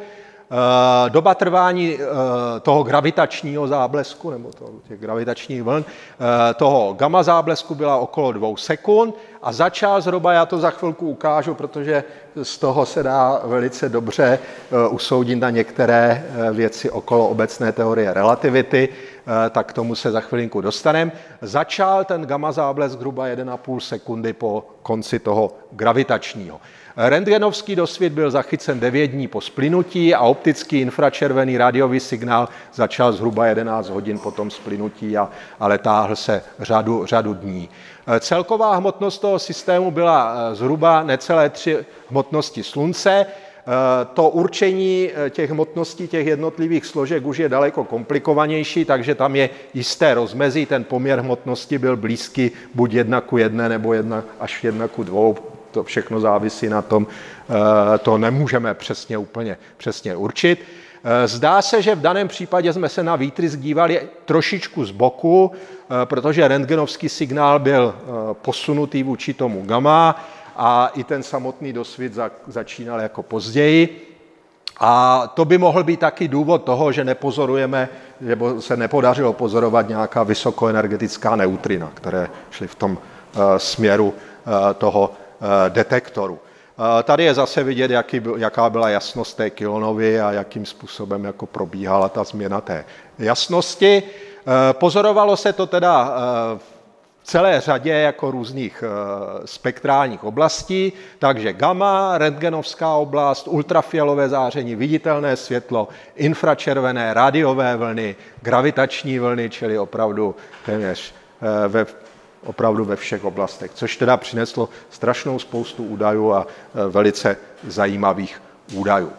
S2: Doba trvání toho gravitačního záblesku, nebo toho, těch gravitačních vln, toho gamma záblesku byla okolo dvou sekund a začal zhruba, já to za chvilku ukážu, protože z toho se dá velice dobře usoudit na některé věci okolo obecné teorie relativity, tak k tomu se za chvilinku dostaneme. Začal ten gamma záblesk zhruba jedna celá pět sekundy po konci toho gravitačního. Rentgenovský dosvit byl zachycen devět dní po splynutí a optický infračervený rádiový signál začal zhruba jedenáct hodin po tom splynutí a, ale táhl se řadu, řadu dní. Celková hmotnost toho systému byla zhruba necelé tři hmotnosti Slunce. To určení těch hmotností těch jednotlivých složek už je daleko komplikovanější, takže tam je jisté rozmezí. Ten poměr hmotnosti byl blízký buď jedna ku jedné nebo jedna až jedna ku dvou. To všechno závisí na tom, to nemůžeme přesně úplně přesně určit. Zdá se, že v daném případě jsme se na výtrysk dívali trošičku z boku, protože rentgenovský signál byl posunutý vůči tomu gamma a i ten samotný dosvit začínal jako později. A to by mohl být taky důvod toho, že nepozorujeme, že se nepodařilo pozorovat nějaká vysokoenergetická neutrina, které šly v tom směru toho detektoru. Tady je zase vidět, jaký, jaká byla jasnost té kilonovy a jakým způsobem jako probíhala ta změna té jasnosti. Pozorovalo se to teda v celé řadě jako různých spektrálních oblastí, takže gamma, rentgenovská oblast, ultrafialové záření, viditelné světlo, infračervené, rádiové vlny, gravitační vlny, čili opravdu téměř ve opravdu ve všech oblastech, což teda přineslo strašnou spoustu údajů a velice zajímavých údajů.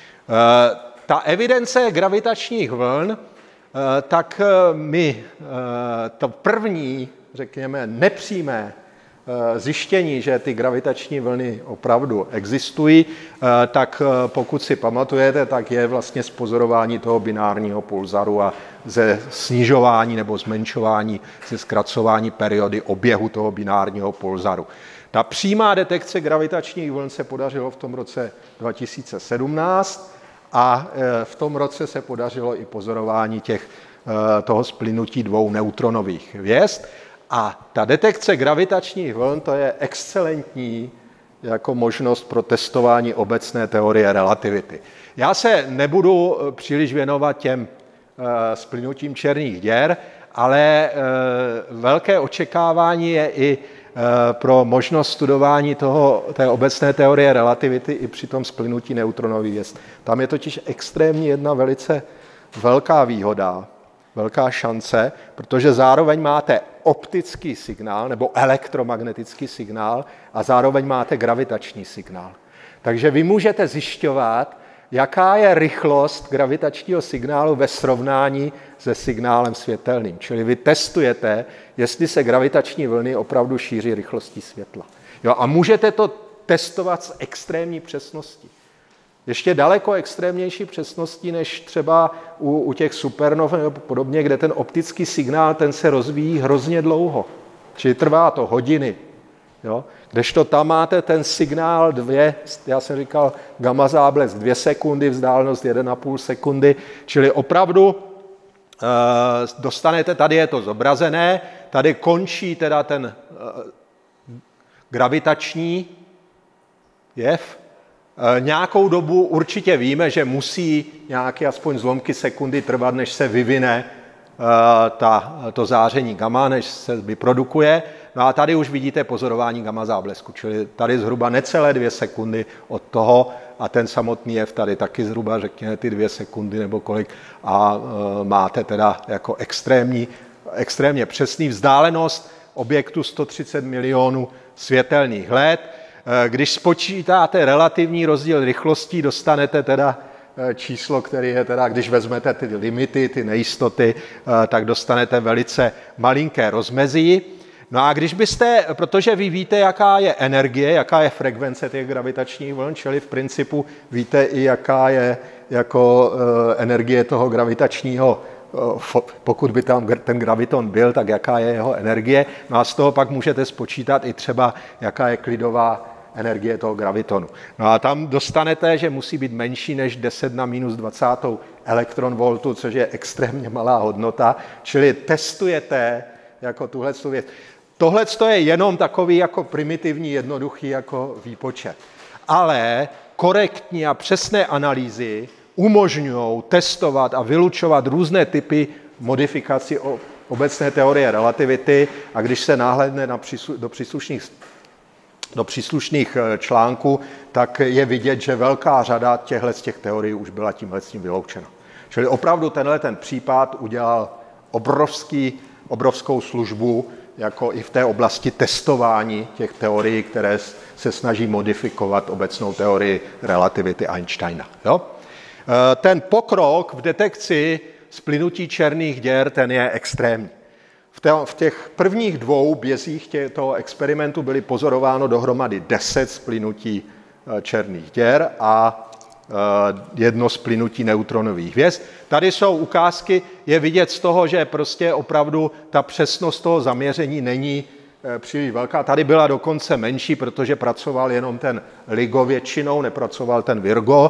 S2: Ta evidence gravitačních vln, tak my to první, řekněme, nepřímé zjištění, že ty gravitační vlny opravdu existují, tak pokud si pamatujete, tak je vlastně z pozorování toho binárního pulzaru a ze snižování nebo zmenšování, ze zkracování periody oběhu toho binárního pulzaru. Ta přímá detekce gravitačních vln se podařilo v tom roce dva tisíce sedmnáct a v tom roce se podařilo i pozorování těch, toho splynutí dvou neutronových hvězd. A ta detekce gravitačních vln, to je excelentní jako možnost pro testování obecné teorie relativity. Já se nebudu příliš věnovat těm splynutím černých děr, ale velké očekávání je i pro možnost studování toho, té obecné teorie relativity i při tom splynutí neutronových hvězd. Tam je totiž extrémně jedna velice velká výhoda, velká šance, protože zároveň máte optický signál nebo elektromagnetický signál a zároveň máte gravitační signál. Takže vy můžete zjišťovat, jaká je rychlost gravitačního signálu ve srovnání se signálem světelným. Čili vy testujete, jestli se gravitační vlny opravdu šíří rychlostí světla. Jo, a můžete to testovat s extrémní přesností. Ještě daleko extrémnější přesností než třeba u, u těch supernov nebo podobně, kde ten optický signál ten se rozvíjí hrozně dlouho. Čili trvá to hodiny. Jo? Kdežto tam máte ten signál dvě, já jsem říkal gamma záblesk dvě sekundy, vzdálenost jedna a půl sekundy, čili opravdu e, dostanete, tady je to zobrazené, tady končí teda ten e, gravitační jev. E, nějakou dobu určitě víme, že musí nějaké aspoň zlomky sekundy trvat, než se vyvine e, ta, to záření gamma, než se vyprodukuje. No a tady už vidíte pozorování gamma záblesku, čili tady zhruba necelé dvě sekundy od toho a ten samotný jev tady taky zhruba, řekněme, ty dvě sekundy nebo kolik a e, máte teda jako extrémní, extrémně přesný vzdálenost objektu sto třicet milionů světelných let. E, když spočítáte relativní rozdíl rychlostí, dostanete teda číslo, které je teda, když vezmete ty limity, ty nejistoty, e, tak dostanete velice malinké rozmezí. No a když byste, protože vy víte, jaká je energie, jaká je frekvence těch gravitačních vln, čili v principu víte i, jaká je jako energie toho gravitačního, pokud by tam ten graviton byl, tak jaká je jeho energie. No a z toho pak můžete spočítat i třeba, jaká je klidová energie toho gravitonu. No a tam dostanete, že musí být menší než deset na minus dvacet elektronvoltů, což je extrémně malá hodnota, čili testujete jako tuhle věc. Tohle je jenom takový jako primitivní, jednoduchý jako výpočet. Ale korektní a přesné analýzy umožňují testovat a vylučovat různé typy modifikací obecné teorie relativity a když se náhledne na příslu, do, příslušných, do příslušných článků, tak je vidět, že velká řada těchto z těch teorií už byla tímhle s tím vyloučena. Čili opravdu tenhle ten případ udělal obrovský, obrovskou službu jako i v té oblasti testování těch teorií, které se snaží modifikovat obecnou teorii relativity Einsteina. Jo? Ten pokrok v detekci splynutí černých děr, ten je extrémní. V těch prvních dvou bězích toho experimentu byly pozorováno dohromady deset splynutí černých děr a jedno splynutí neutronových hvězd. Tady jsou ukázky, je vidět z toho, že prostě opravdu ta přesnost toho zaměření není příliš velká. Tady byla dokonce menší, protože pracoval jenom ten LIGO většinou, nepracoval ten Virgo,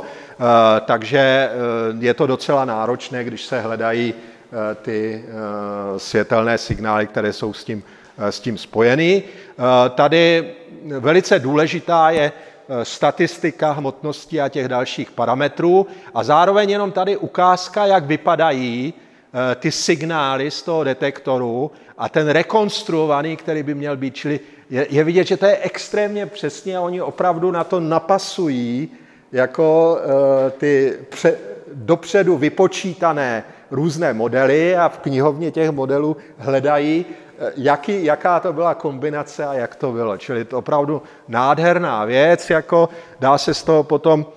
S2: takže je to docela náročné, když se hledají ty světelné signály, které jsou s tím, s tím spojeny. Tady velice důležitá je statistika hmotnosti a těch dalších parametrů a zároveň jenom tady ukázka, jak vypadají ty signály z toho detektoru a ten rekonstruovaný, který by měl být, čili je, je vidět, že to je extrémně přesně a oni opravdu na to napasují jako uh, ty pře, dopředu vypočítané různé modely a v knihovně těch modelů hledají, jaký, jaká to byla kombinace a jak to bylo. Čili to opravdu nádherná věc, jako dá se z toho potom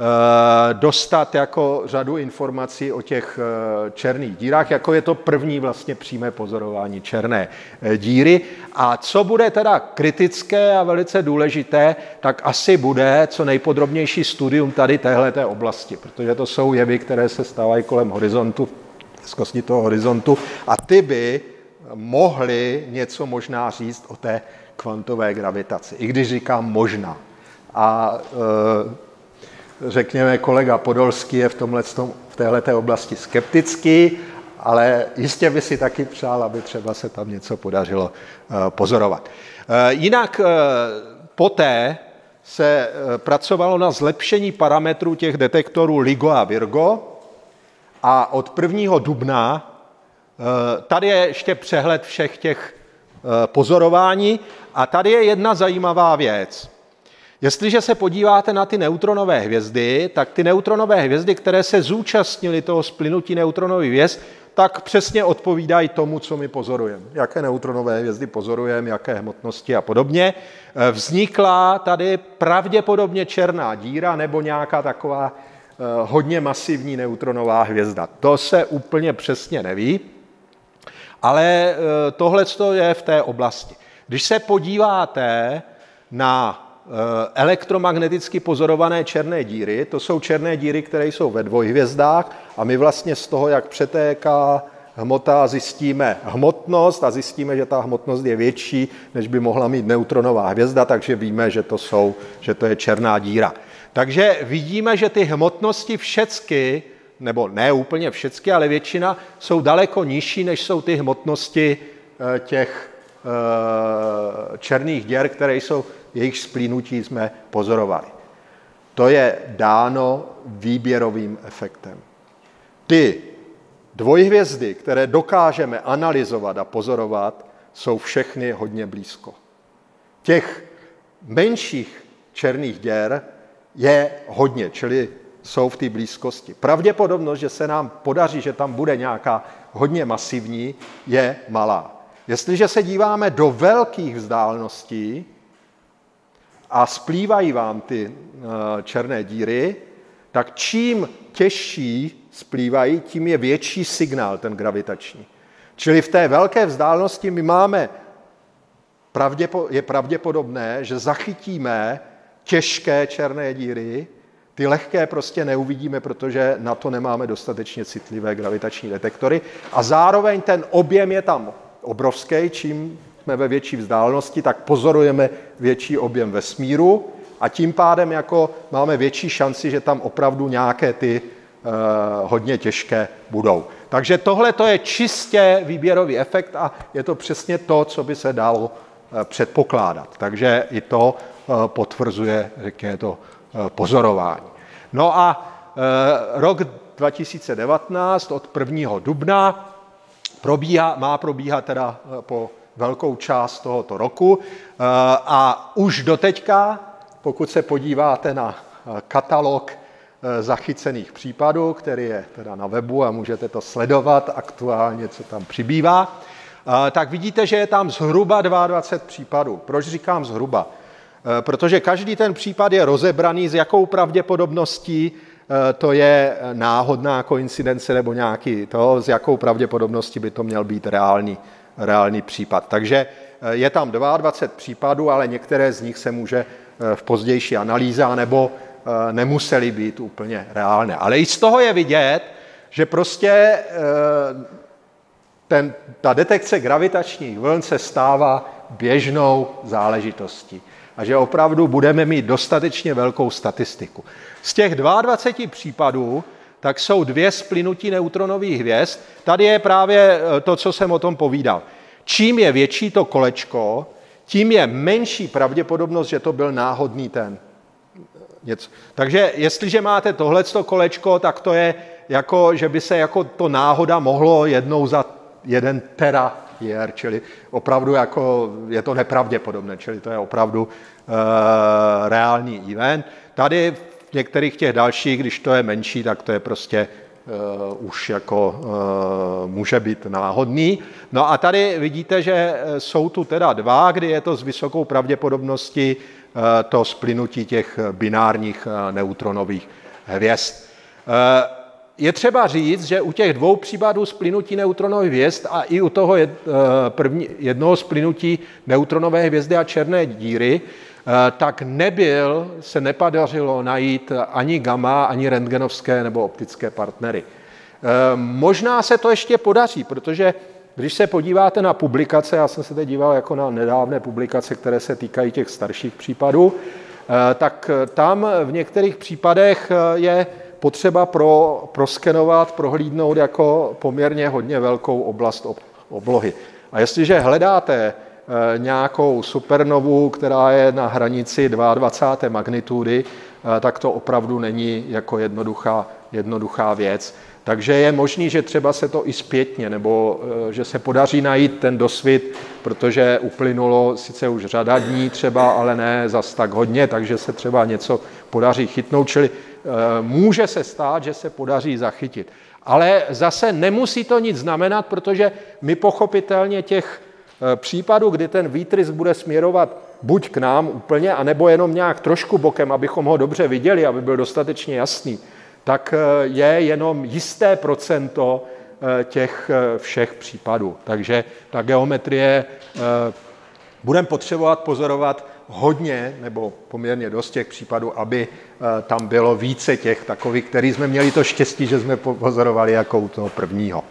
S2: dostat jako řadu informací o těch černých dírách, jako je to první vlastně přímé pozorování černé díry. A co bude teda kritické a velice důležité, tak asi bude co nejpodrobnější studium tady téhleté oblasti, protože to jsou jevy, které se stávají kolem horizontu, skvostí toho horizontu, a ty by mohly něco možná říct o té kvantové gravitaci, i když říkám možná. A e, řekněme, kolega Podolský je v tomhle, v téhleté oblasti skeptický, ale jistě by si taky přál, aby třeba se tam něco podařilo pozorovat. Jinak poté se pracovalo na zlepšení parametrů těch detektorů LIGO a Virgo a od prvního dubna, tady je ještě přehled všech těch pozorování a tady je jedna zajímavá věc. Jestliže se podíváte na ty neutronové hvězdy, tak ty neutronové hvězdy, které se zúčastnily toho splynutí neutronových hvězd, tak přesně odpovídají tomu, co my pozorujeme. Jaké neutronové hvězdy pozorujeme, jaké hmotnosti a podobně. Vznikla tady pravděpodobně černá díra nebo nějaká taková hodně masivní neutronová hvězda. To se úplně přesně neví, ale tohle je v té oblasti. Když se podíváte na elektromagneticky pozorované černé díry, to jsou černé díry, které jsou ve dvojhvězdách a my vlastně z toho, jak přetéká hmota, zjistíme hmotnost a zjistíme, že ta hmotnost je větší, než by mohla mít neutronová hvězda, takže víme, že to, jsou, že to je černá díra. Takže vidíme, že ty hmotnosti všecky, nebo ne úplně všecky, ale většina, jsou daleko nižší, než jsou ty hmotnosti těch černých děr, které jsou, jejich splínutí jsme pozorovali. To je dáno výběrovým efektem. Ty dvojhvězdy, které dokážeme analyzovat a pozorovat, jsou všechny hodně blízko. Těch menších černých děr je hodně, čili jsou v té blízkosti. Pravděpodobnost, že se nám podaří, že tam bude nějaká hodně masivní, je malá. Jestliže se díváme do velkých vzdáleností a splývají vám ty černé díry, tak čím těžší splývají, tím je větší signál, ten gravitační. Čili v té velké vzdálenosti my máme, je pravděpodobné, že zachytíme těžké černé díry, ty lehké prostě neuvidíme, protože na to nemáme dostatečně citlivé gravitační detektory a zároveň ten objem je tam obrovský, čím jsme ve větší vzdálenosti, tak pozorujeme větší objem vesmíru a tím pádem jako máme větší šanci, že tam opravdu nějaké ty eh, hodně těžké budou. Takže tohle to je čistě výběrový efekt a je to přesně to, co by se dalo eh, předpokládat. Takže i to eh, potvrzuje, řekněme to, eh, pozorování. No a eh, rok dva tisíce devatenáct od prvního dubna Probíhá, má probíhat teda po velkou část tohoto roku a už doteďka, pokud se podíváte na katalog zachycených případů, který je teda na webu a můžete to sledovat aktuálně, co tam přibývá, tak vidíte, že je tam zhruba dvacet dva případů. Proč říkám zhruba? Protože každý ten případ je rozebraný, s jakou pravděpodobností to je náhodná koincidence nebo nějaký to, s jakou pravděpodobností by to měl být reálný, reálný případ. Takže je tam dvacet dva případů, ale některé z nich se může v pozdější analýze nebo nemusely být úplně reálné. Ale i z toho je vidět, že prostě ten, ta detekce gravitačních vln se stává běžnou záležitostí a že opravdu budeme mít dostatečně velkou statistiku. Z těch dvacet dva případů tak jsou dvě splynutí neutronových hvězd. Tady je právě to, co jsem o tom povídal. Čím je větší to kolečko, tím je menší pravděpodobnost, že to byl náhodný ten něco. Takže jestliže máte tohleto kolečko, tak to je jako, že by se jako to náhoda mohlo jednou za jeden tera year, čili opravdu jako je to nepravděpodobné, čili to je opravdu uh, reálný event. Tady v některých těch dalších, když to je menší, tak to je prostě uh, už jako uh, může být náhodný. No a tady vidíte, že jsou tu teda dva, kdy je to s vysokou pravděpodobností uh, to splynutí těch binárních uh, neutronových hvězd. Je třeba říct, že u těch dvou případů splynutí neutronových hvězd a i u toho první, jednoho splynutí neutronové hvězdy a černé díry, tak nebyl, se nepadařilo najít ani gamma, ani rentgenovské nebo optické partnery. Možná se to ještě podaří, protože když se podíváte na publikace, já jsem se teď díval jako na nedávné publikace, které se týkají těch starších případů, tak tam v některých případech je potřeba pro, proskenovat, prohlídnout jako poměrně hodně velkou oblast oblohy. A jestliže hledáte nějakou supernovu, která je na hranici dvacet dva magnitudy, tak to opravdu není jako jednoduchá, jednoduchá věc. Takže je možný, že třeba se to i zpětně, nebo že se podaří najít ten dosvit, protože uplynulo sice už řada dní třeba, ale ne zas tak hodně, takže se třeba něco podaří chytnout, čili může se stát, že se podaří zachytit. Ale zase nemusí to nic znamenat, protože my pochopitelně těch případů, kdy ten výtrysk bude směrovat buď k nám úplně, anebo jenom nějak trošku bokem, abychom ho dobře viděli, aby byl dostatečně jasný, tak je jenom jisté procento těch všech případů. Takže ta geometrie budeme potřebovat pozorovat hodně nebo poměrně dost těch případů, aby tam bylo více těch takových, který jsme měli to štěstí, že jsme pozorovali jako u toho prvního.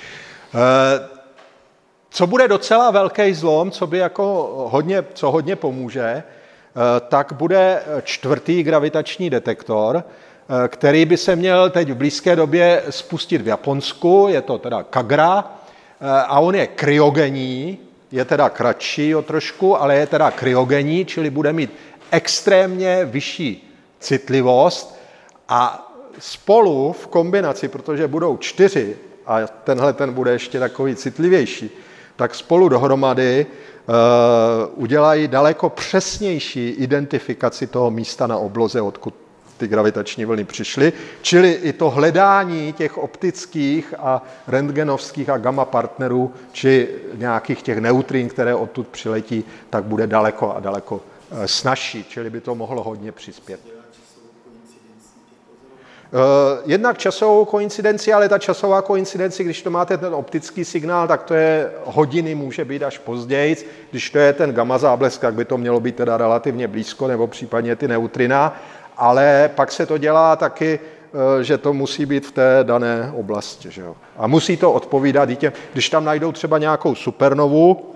S2: Co bude docela velký zlom, co by jako hodně, co hodně pomůže, tak bude čtvrtý gravitační detektor, který by se měl teď v blízké době spustit v Japonsku, je to teda Kagra, a on je kryogenní, je teda kratší o trošku, ale je teda kryogenní, čili bude mít extrémně vyšší citlivost a spolu v kombinaci, protože budou čtyři a tenhle ten bude ještě takový citlivější, tak spolu dohromady uh, udělají daleko přesnější identifikaci toho místa na obloze, odkud ty gravitační vlny přišly, čili i to hledání těch optických a rentgenovských a gamma partnerů, či nějakých těch neutrin, které odtud přiletí, tak bude daleko a daleko snazší, čili by to mohlo hodně přispět. Jednak časovou koincidenci, ale ta časová koincidenci, když to máte ten optický signál, tak to je hodiny, může být až později. Když to je ten gamma záblesk, tak by to mělo být teda relativně blízko, nebo případně ty neutrina. Ale pak se to dělá taky, že to musí být v té dané oblasti. Že jo? A musí to odpovídat i těm, když tam najdou třeba nějakou supernovu,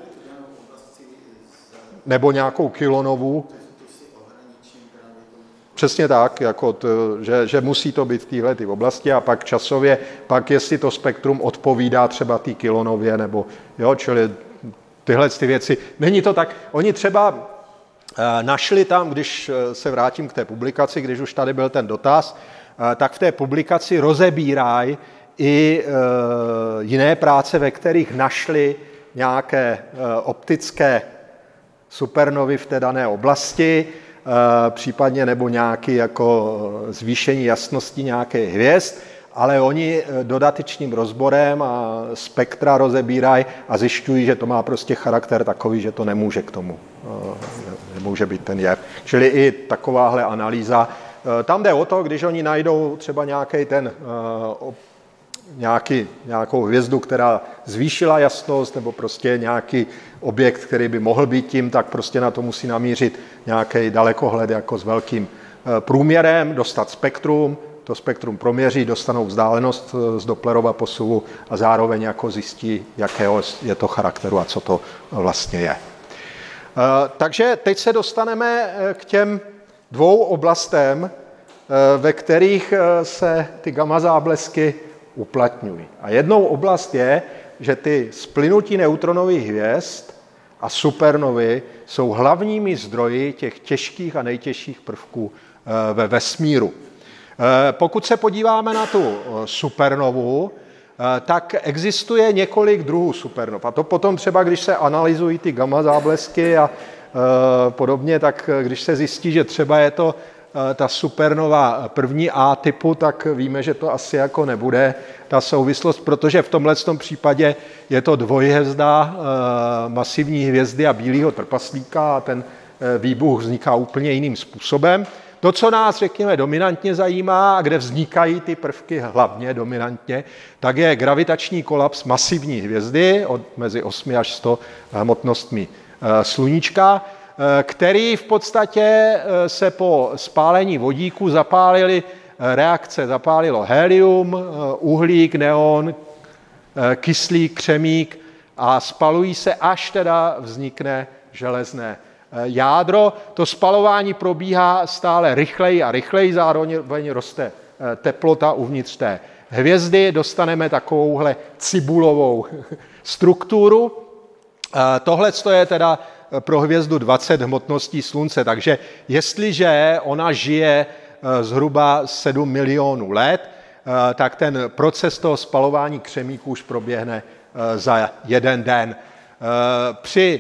S2: nebo nějakou kilonovu. Přesně tak, jako to, že, že musí to být v této oblasti a pak časově, pak jestli to spektrum odpovídá třeba té kilonově, nebo jo, čili tyhle ty věci. Není to tak, oni třeba našli tam, když se vrátím k té publikaci, když už tady byl ten dotaz, tak v té publikaci rozebírají i jiné práce, ve kterých našli nějaké optické supernovy v té dané oblasti, případně nebo nějaké jako zvýšení jasnosti nějaké hvězd, ale oni dodatečným rozborem a spektra rozebírají a zjišťují, že to má prostě charakter takový, že to nemůže k tomu, nemůže být ten jev. Čili i takováhle analýza. Tam jde o to, když oni najdou třeba nějaký ten, nějaký, nějakou hvězdu, která zvýšila jasnost, nebo prostě nějaký objekt, který by mohl být tím, tak prostě na to musí namířit nějaký dalekohled jako s velkým průměrem, dostat spektrum, to spektrum proměří, dostanou vzdálenost z Dopplerova posuvu a zároveň jako zjistí, jakého je to charakteru a co to vlastně je. Takže teď se dostaneme k těm dvou oblastem, ve kterých se ty gamma záblesky uplatňují. A jednou oblast je, že ty splynutí neutronových hvězd a supernovy jsou hlavními zdroji těch těžkých a nejtěžších prvků ve vesmíru. Pokud se podíváme na tu supernovu, tak existuje několik druhů supernov. A to potom třeba, když se analyzují ty gamma záblesky a podobně, tak když se zjistí, že třeba je to ta supernova první A typu, tak víme, že to asi jako nebude ta souvislost, protože v tomhle případě je to dvojhvězda masivní hvězdy a bílého trpaslíka a ten výbuch vzniká úplně jiným způsobem. To, co nás, řekněme, dominantně zajímá a kde vznikají ty prvky hlavně dominantně, tak je gravitační kolaps masivní hvězdy od mezi osmi až sto hmotnostmi sluníčka, který v podstatě se po spálení vodíku zapálily reakce, zapálilo helium, uhlík, neon, kyslík, křemík a spalují se, až teda vznikne železné jádro. To spalování probíhá stále rychleji a rychleji, zároveň roste teplota uvnitř té hvězdy, dostaneme takovouhle cibulovou strukturu. Tohle je teda pro hvězdu dvacet hmotností slunce, takže jestliže ona žije zhruba sedm milionů let, tak ten proces toho spalování křemíků už proběhne za jeden den. Při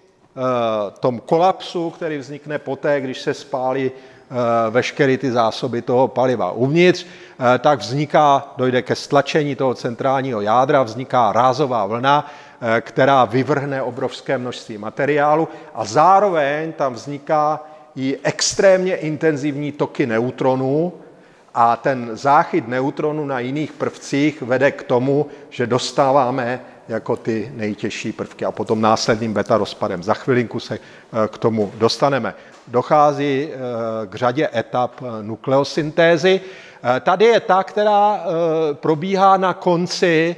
S2: tom kolapsu, který vznikne poté, když se spálí veškeré ty zásoby toho paliva uvnitř, tak vzniká, dojde ke stlačení toho centrálního jádra, vzniká rázová vlna, která vyvrhne obrovské množství materiálu a zároveň tam vzniká i extrémně intenzivní toky neutronů a ten záchyt neutronů na jiných prvcích vede k tomu, že dostáváme jako ty nejtěžší prvky a potom následným beta rozpadem. Za chvilinku se k tomu dostaneme. Dochází k řadě etap nukleosyntézy. Tady je ta, která probíhá na konci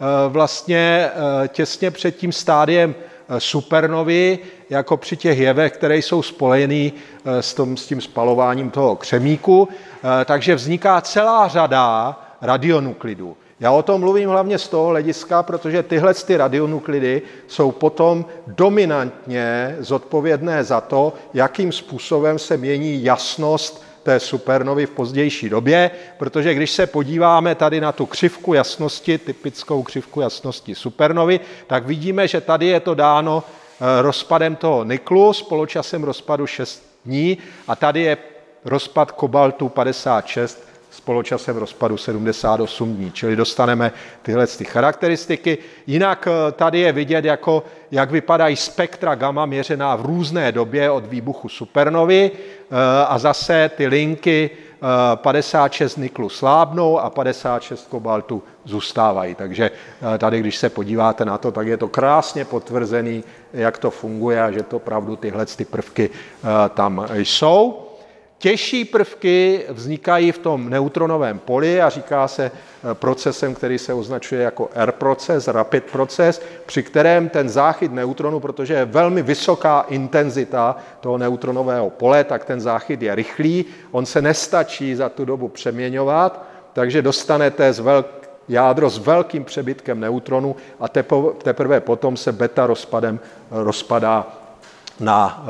S2: vlastně těsně před tím stádiem supernovy, jako při těch jevech, které jsou spojený s, tom, s tím spalováním toho křemíku. Takže vzniká celá řada radionuklidů. Já o tom mluvím hlavně z toho hlediska, protože tyhle ty radionuklidy jsou potom dominantně zodpovědné za to, jakým způsobem se mění jasnost té supernovy v pozdější době, protože když se podíváme tady na tu křivku jasnosti, typickou křivku jasnosti supernovy, tak vidíme, že tady je to dáno rozpadem toho niklu, spoločasem rozpadu šest dní a tady je rozpad kobaltu padesát šest spoločasem rozpadu sedmdesát osm dní, čili dostaneme tyhle ty charakteristiky. Jinak tady je vidět, jako, jak vypadají spektra gamma měřená v různé době od výbuchu supernovy a zase ty linky padesát šest niklu slábnou a padesát šest kobaltu zůstávají. Takže tady, když se podíváte na to, tak je to krásně potvrzený, jak to funguje a že to opravdu tyhle ty prvky tam jsou. Těžší prvky vznikají v tom neutronovém poli a říká se procesem, který se označuje jako R proces, rapid proces, při kterém ten záchyt neutronu, protože je velmi vysoká intenzita toho neutronového pole, tak ten záchyt je rychlý, on se nestačí za tu dobu přeměňovat, takže dostanete z velk, jádro s velkým přebytkem neutronu a tepo, teprve potom se beta rozpadem rozpadá na,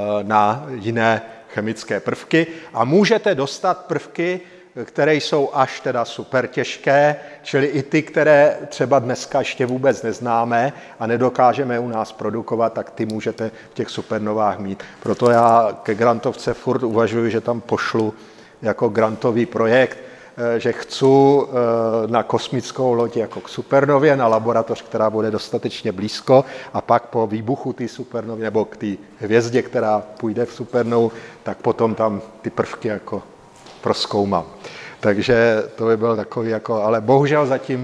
S2: na jiné chemické prvky a můžete dostat prvky, které jsou až teda super těžké, čili i ty, které třeba dneska ještě vůbec neznáme a nedokážeme u nás produkovat, tak ty můžete v těch supernovách mít. Proto já ke grantovce furt uvažuji, že tam pošlu jako grantový projekt, že chci na kosmickou loď jako k supernově, na laboratoř, která bude dostatečně blízko a pak po výbuchu té supernovy nebo k té hvězdě, která půjde v supernovu, tak potom tam ty prvky jako prozkoumám. Takže to by byl takový jako, ale bohužel zatím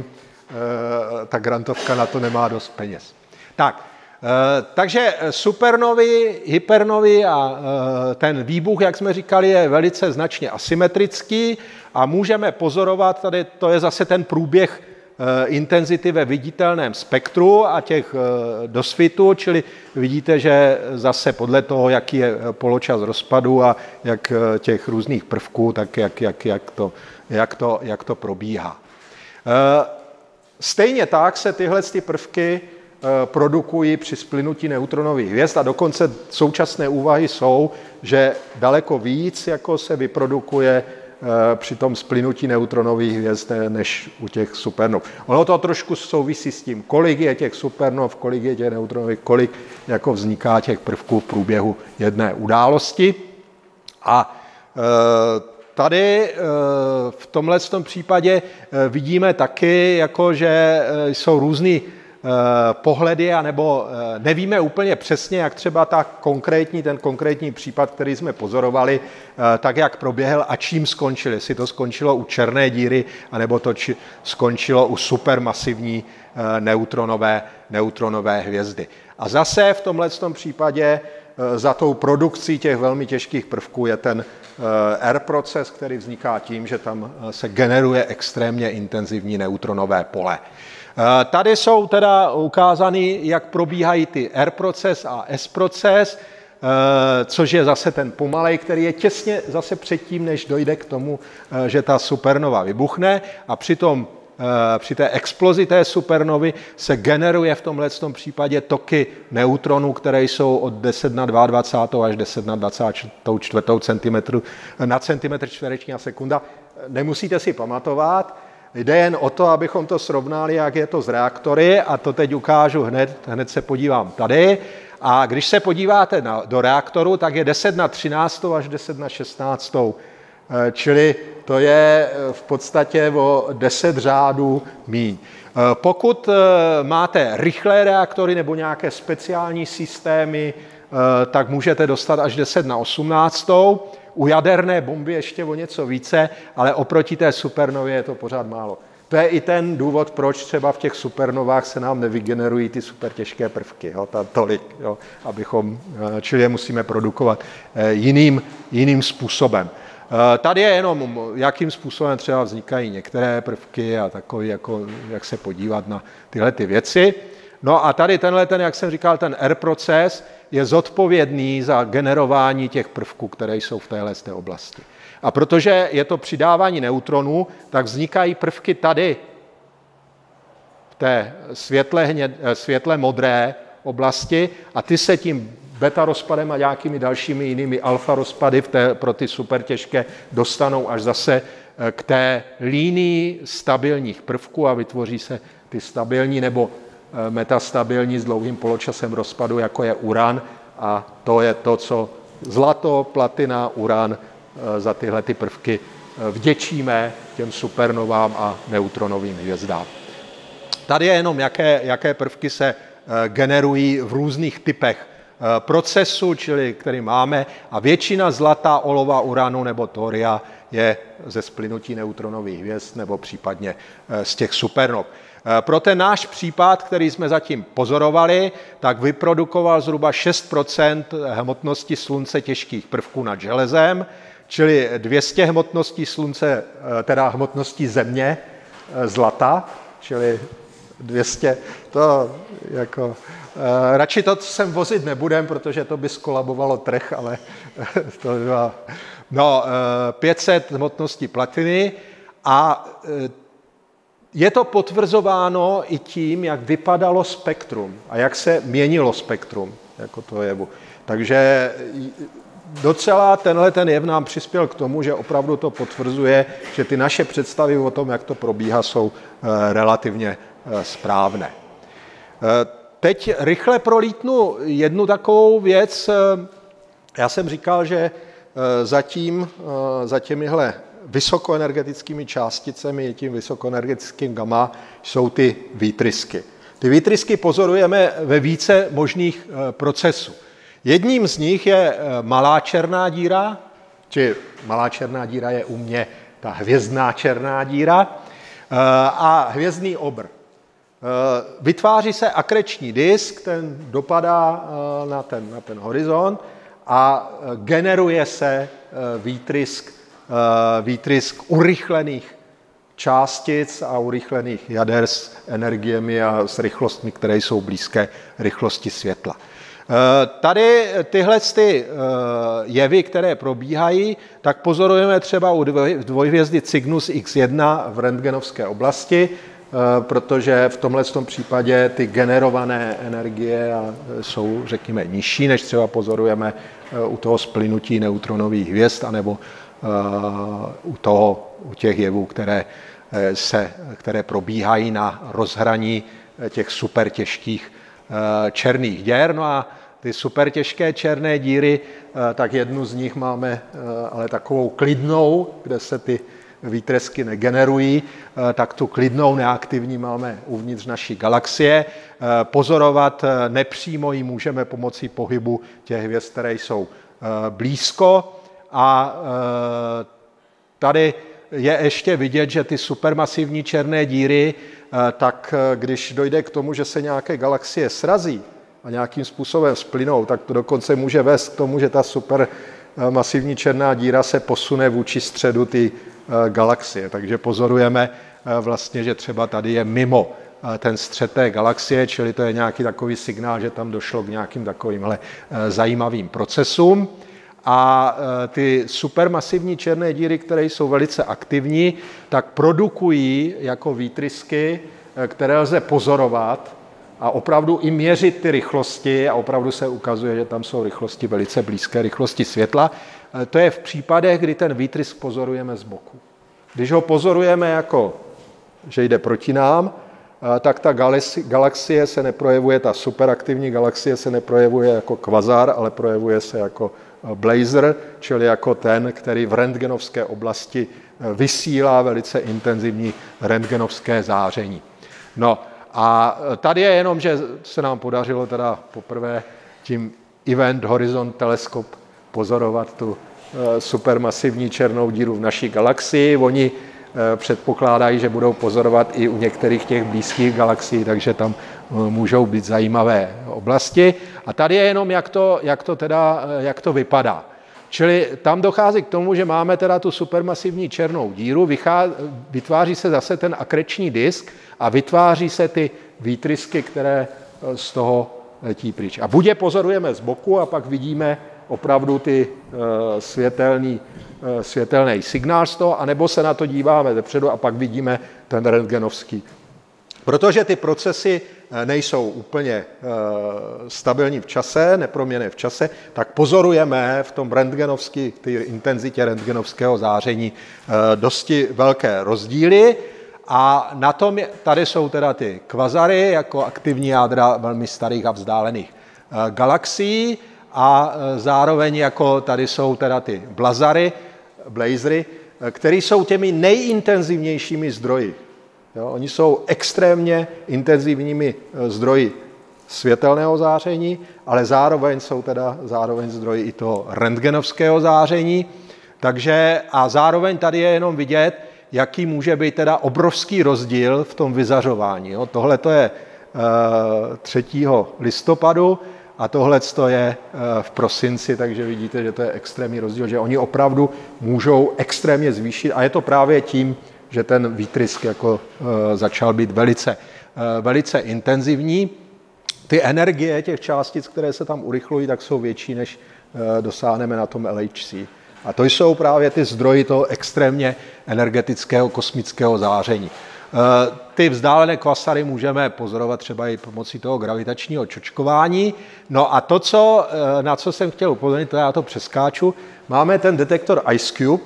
S2: ta grantovka na to nemá dost peněz. Tak, takže supernovy, hypernovy a ten výbuch, jak jsme říkali, je velice značně asymetrický a můžeme pozorovat, tady to je zase ten průběh intenzity ve viditelném spektru a těch dosvitů, čili vidíte, že zase podle toho, jaký je poločas rozpadu a jak těch různých prvků, tak jak, jak, jak, to, jak, to, jak to probíhá. Stejně tak se tyhle ty prvky produkují při splynutí neutronových hvězd a dokonce současné úvahy jsou, že daleko víc jako se vyprodukuje při tom splynutí neutronových hvězd než u těch supernov. Ono to trošku souvisí s tím, kolik je těch supernov, kolik je těch neutronových, kolik jako vzniká těch prvků v průběhu jedné události. A tady v tomhle případě vidíme taky, jako že jsou různý pohledy, anebo nevíme úplně přesně, jak třeba ta konkrétní, ten konkrétní případ, který jsme pozorovali, tak jak proběhl a čím skončil. Jestli to skončilo u černé díry, anebo to či, skončilo u supermasivní neutronové, neutronové hvězdy. A zase v tomhletom případě za tou produkcí těch velmi těžkých prvků je ten R proces, který vzniká tím, že tam se generuje extrémně intenzivní neutronové pole. Tady jsou teda ukázány, jak probíhají ty R proces a S proces, což je zase ten pomalej, který je těsně zase předtím, než dojde k tomu, že ta supernova vybuchne, a přitom při té explozi té supernovy se generuje v tomhletom případě toky neutronů, které jsou od deset na dvacet dva až deset na dvacet čtyři centimetru na centimetr čtvereční a sekunda. Nemusíte si pamatovat, jde jen o to, abychom to srovnali, jak je to z reaktory, a to teď ukážu hned, hned se podívám tady. A když se podíváte na, do reaktoru, tak je deset na třináct až deset na šestnáct. Čili to je v podstatě o deset řádů míň. Pokud máte rychlé reaktory nebo nějaké speciální systémy, tak můžete dostat až deset na osmnáct. U jaderné bomby ještě o něco více, ale oproti té supernově je to pořád málo. To je i ten důvod, proč třeba v těch supernovách se nám nevygenerují ty super těžké prvky, jo, ta, tolik, jo, abychom, čili je musíme produkovat jiným, jiným způsobem. Tady je jenom, jakým způsobem třeba vznikají některé prvky a takový, jako, jak se podívat na tyhle ty věci. No a tady tenhle, ten, jak jsem říkal, ten R proces je zodpovědný za generování těch prvků, které jsou v téhle té oblasti. A protože je to přidávání neutronů, tak vznikají prvky tady v té světle, hněd, světle modré oblasti a ty se tím beta rozpadem a nějakými dalšími jinými alfa rozpady v té, pro ty supertěžké dostanou až zase k té línii stabilních prvků a vytvoří se ty stabilní nebo metastabilní s dlouhým poločasem rozpadu, jako je uran, a to je to, co zlato, platina, uran za tyhle ty prvky vděčíme těm supernovám a neutronovým hvězdám. Tady je jenom, jaké, jaké prvky se generují v různých typech procesu, čili který máme, a většina zlata, olova, uranu nebo thoria je ze splynutí neutronových hvězd nebo případně z těch supernov. Pro ten náš případ, který jsme zatím pozorovali, tak vyprodukoval zhruba šest procent hmotnosti slunce těžkých prvků nad železem, čili dvě stě hmotností slunce, teda hmotností země zlata, čili dvě stě, to jako, eh, radši to sem vozit nebudem, protože to by skolabovalo trh, ale to byla, no, eh, pět set hmotností platiny, a eh, je to potvrzováno i tím, jak vypadalo spektrum a jak se měnilo spektrum jako to jevu. Takže docela tenhle ten jev nám přispěl k tomu, že opravdu to potvrzuje, že ty naše představy o tom, jak to probíhá, jsou eh, relativně správné. Teď rychle prolítnu jednu takovou věc. Já jsem říkal, že zatím, za těmihle vysokoenergetickými částicemi, tím vysokoenergetickým gamma, jsou ty výtrysky. Ty výtrysky pozorujeme ve více možných procesů. Jedním z nich je malá černá díra, či malá černá díra je u mě ta hvězdná černá díra, a hvězdný obr. Vytváří se akreční disk, ten dopadá na ten, na ten horizont a generuje se výtrysk, výtrysk urychlených částic a urychlených jader s energiemi a s rychlostmi, které jsou blízké rychlosti světla. Tady tyhle ty jevy, které probíhají, tak pozorujeme třeba u dvojhvězdy Cygnus X jedna v rentgenovské oblasti, protože v tomhle případě ty generované energie jsou, řekněme, nižší, než třeba pozorujeme u toho splynutí neutronových hvězd, anebo u, toho, u těch jevů, které, se, které probíhají na rozhraní těch supertěžkých černých děr. No a ty supertěžké černé díry, tak jednu z nich máme ale takovou klidnou, kde se ty výtresky negenerují, tak tu klidnou neaktivní máme uvnitř naší galaxie. Pozorovat nepřímo ji můžeme pomocí pohybu těch hvězd, které jsou blízko. A tady je ještě vidět, že ty supermasivní černé díry, tak když dojde k tomu, že se nějaké galaxie srazí a nějakým způsobem splynou, tak to dokonce může vést k tomu, že ta supermasivní černá díra se posune vůči středu ty galaxie. Takže pozorujeme vlastně, že třeba tady je mimo ten střed té galaxie, čili to je nějaký takový signál, že tam došlo k nějakým takovýmhle zajímavým procesům. A ty supermasivní černé díry, které jsou velice aktivní, tak produkují jako výtrysky, které lze pozorovat a opravdu i měřit ty rychlosti a opravdu se ukazuje, že tam jsou rychlosti velice blízké rychlosti světla. To je v případech, kdy ten výtrysk pozorujeme z boku. Když ho pozorujeme jako, že jde proti nám, tak ta galaxie se neprojevuje, ta superaktivní galaxie se neprojevuje jako kvazar, ale projevuje se jako blazer, čili jako ten, který v rentgenovské oblasti vysílá velice intenzivní rentgenovské záření. No a tady je jenom, že se nám podařilo teda poprvé tím Event Horizon Telescope pozorovat tu supermasivní černou díru v naší galaxii. Oni předpokládají, že budou pozorovat i u některých těch blízkých galaxií, takže tam můžou být zajímavé oblasti. A tady je jenom, jak to, jak to, teda, jak to vypadá. Čili tam dochází k tomu, že máme teda tu supermasivní černou díru, vychází, vytváří se zase ten akreční disk a vytváří se ty výtrysky, které z toho letí pryč. A buď je pozorujeme z boku a pak vidíme opravdu ty světelný, světelný signál z toho, anebo se na to díváme zepředu a pak vidíme ten rentgenovský. Protože ty procesy nejsou úplně stabilní v čase, neproměnné v čase, tak pozorujeme v tom rentgenovský, té intenzitě rentgenovského záření dosti velké rozdíly. A na tom je, tady jsou teda ty kvazary jako aktivní jádra velmi starých a vzdálených galaxií a zároveň jako tady jsou teda ty blazary, blazery, které jsou těmi nejintenzivnějšími zdroji. Jo, oni jsou extrémně intenzivními zdroji světelného záření, ale zároveň jsou teda zároveň zdroji i toho rentgenovského záření. Takže a zároveň tady je jenom vidět, jaký může být teda obrovský rozdíl v tom vyzařování. Jo. Tohle to je e, třetího listopadu a tohle je e, v prosinci, takže vidíte, že to je extrémní rozdíl, že oni opravdu můžou extrémně zvýšit a je to právě tím, že ten výtrysk jako e, začal být velice, e, velice intenzivní. Ty energie těch částic, které se tam urychlují, tak jsou větší, než e, dosáhneme na tom L H C. A to jsou právě ty zdroji toho extrémně energetického kosmického záření. E, ty vzdálené kvasary můžeme pozorovat třeba i pomocí toho gravitačního čočkování. No a to, co, e, na co jsem chtěl upozornit, to já to přeskáču, máme ten detektor IceCube,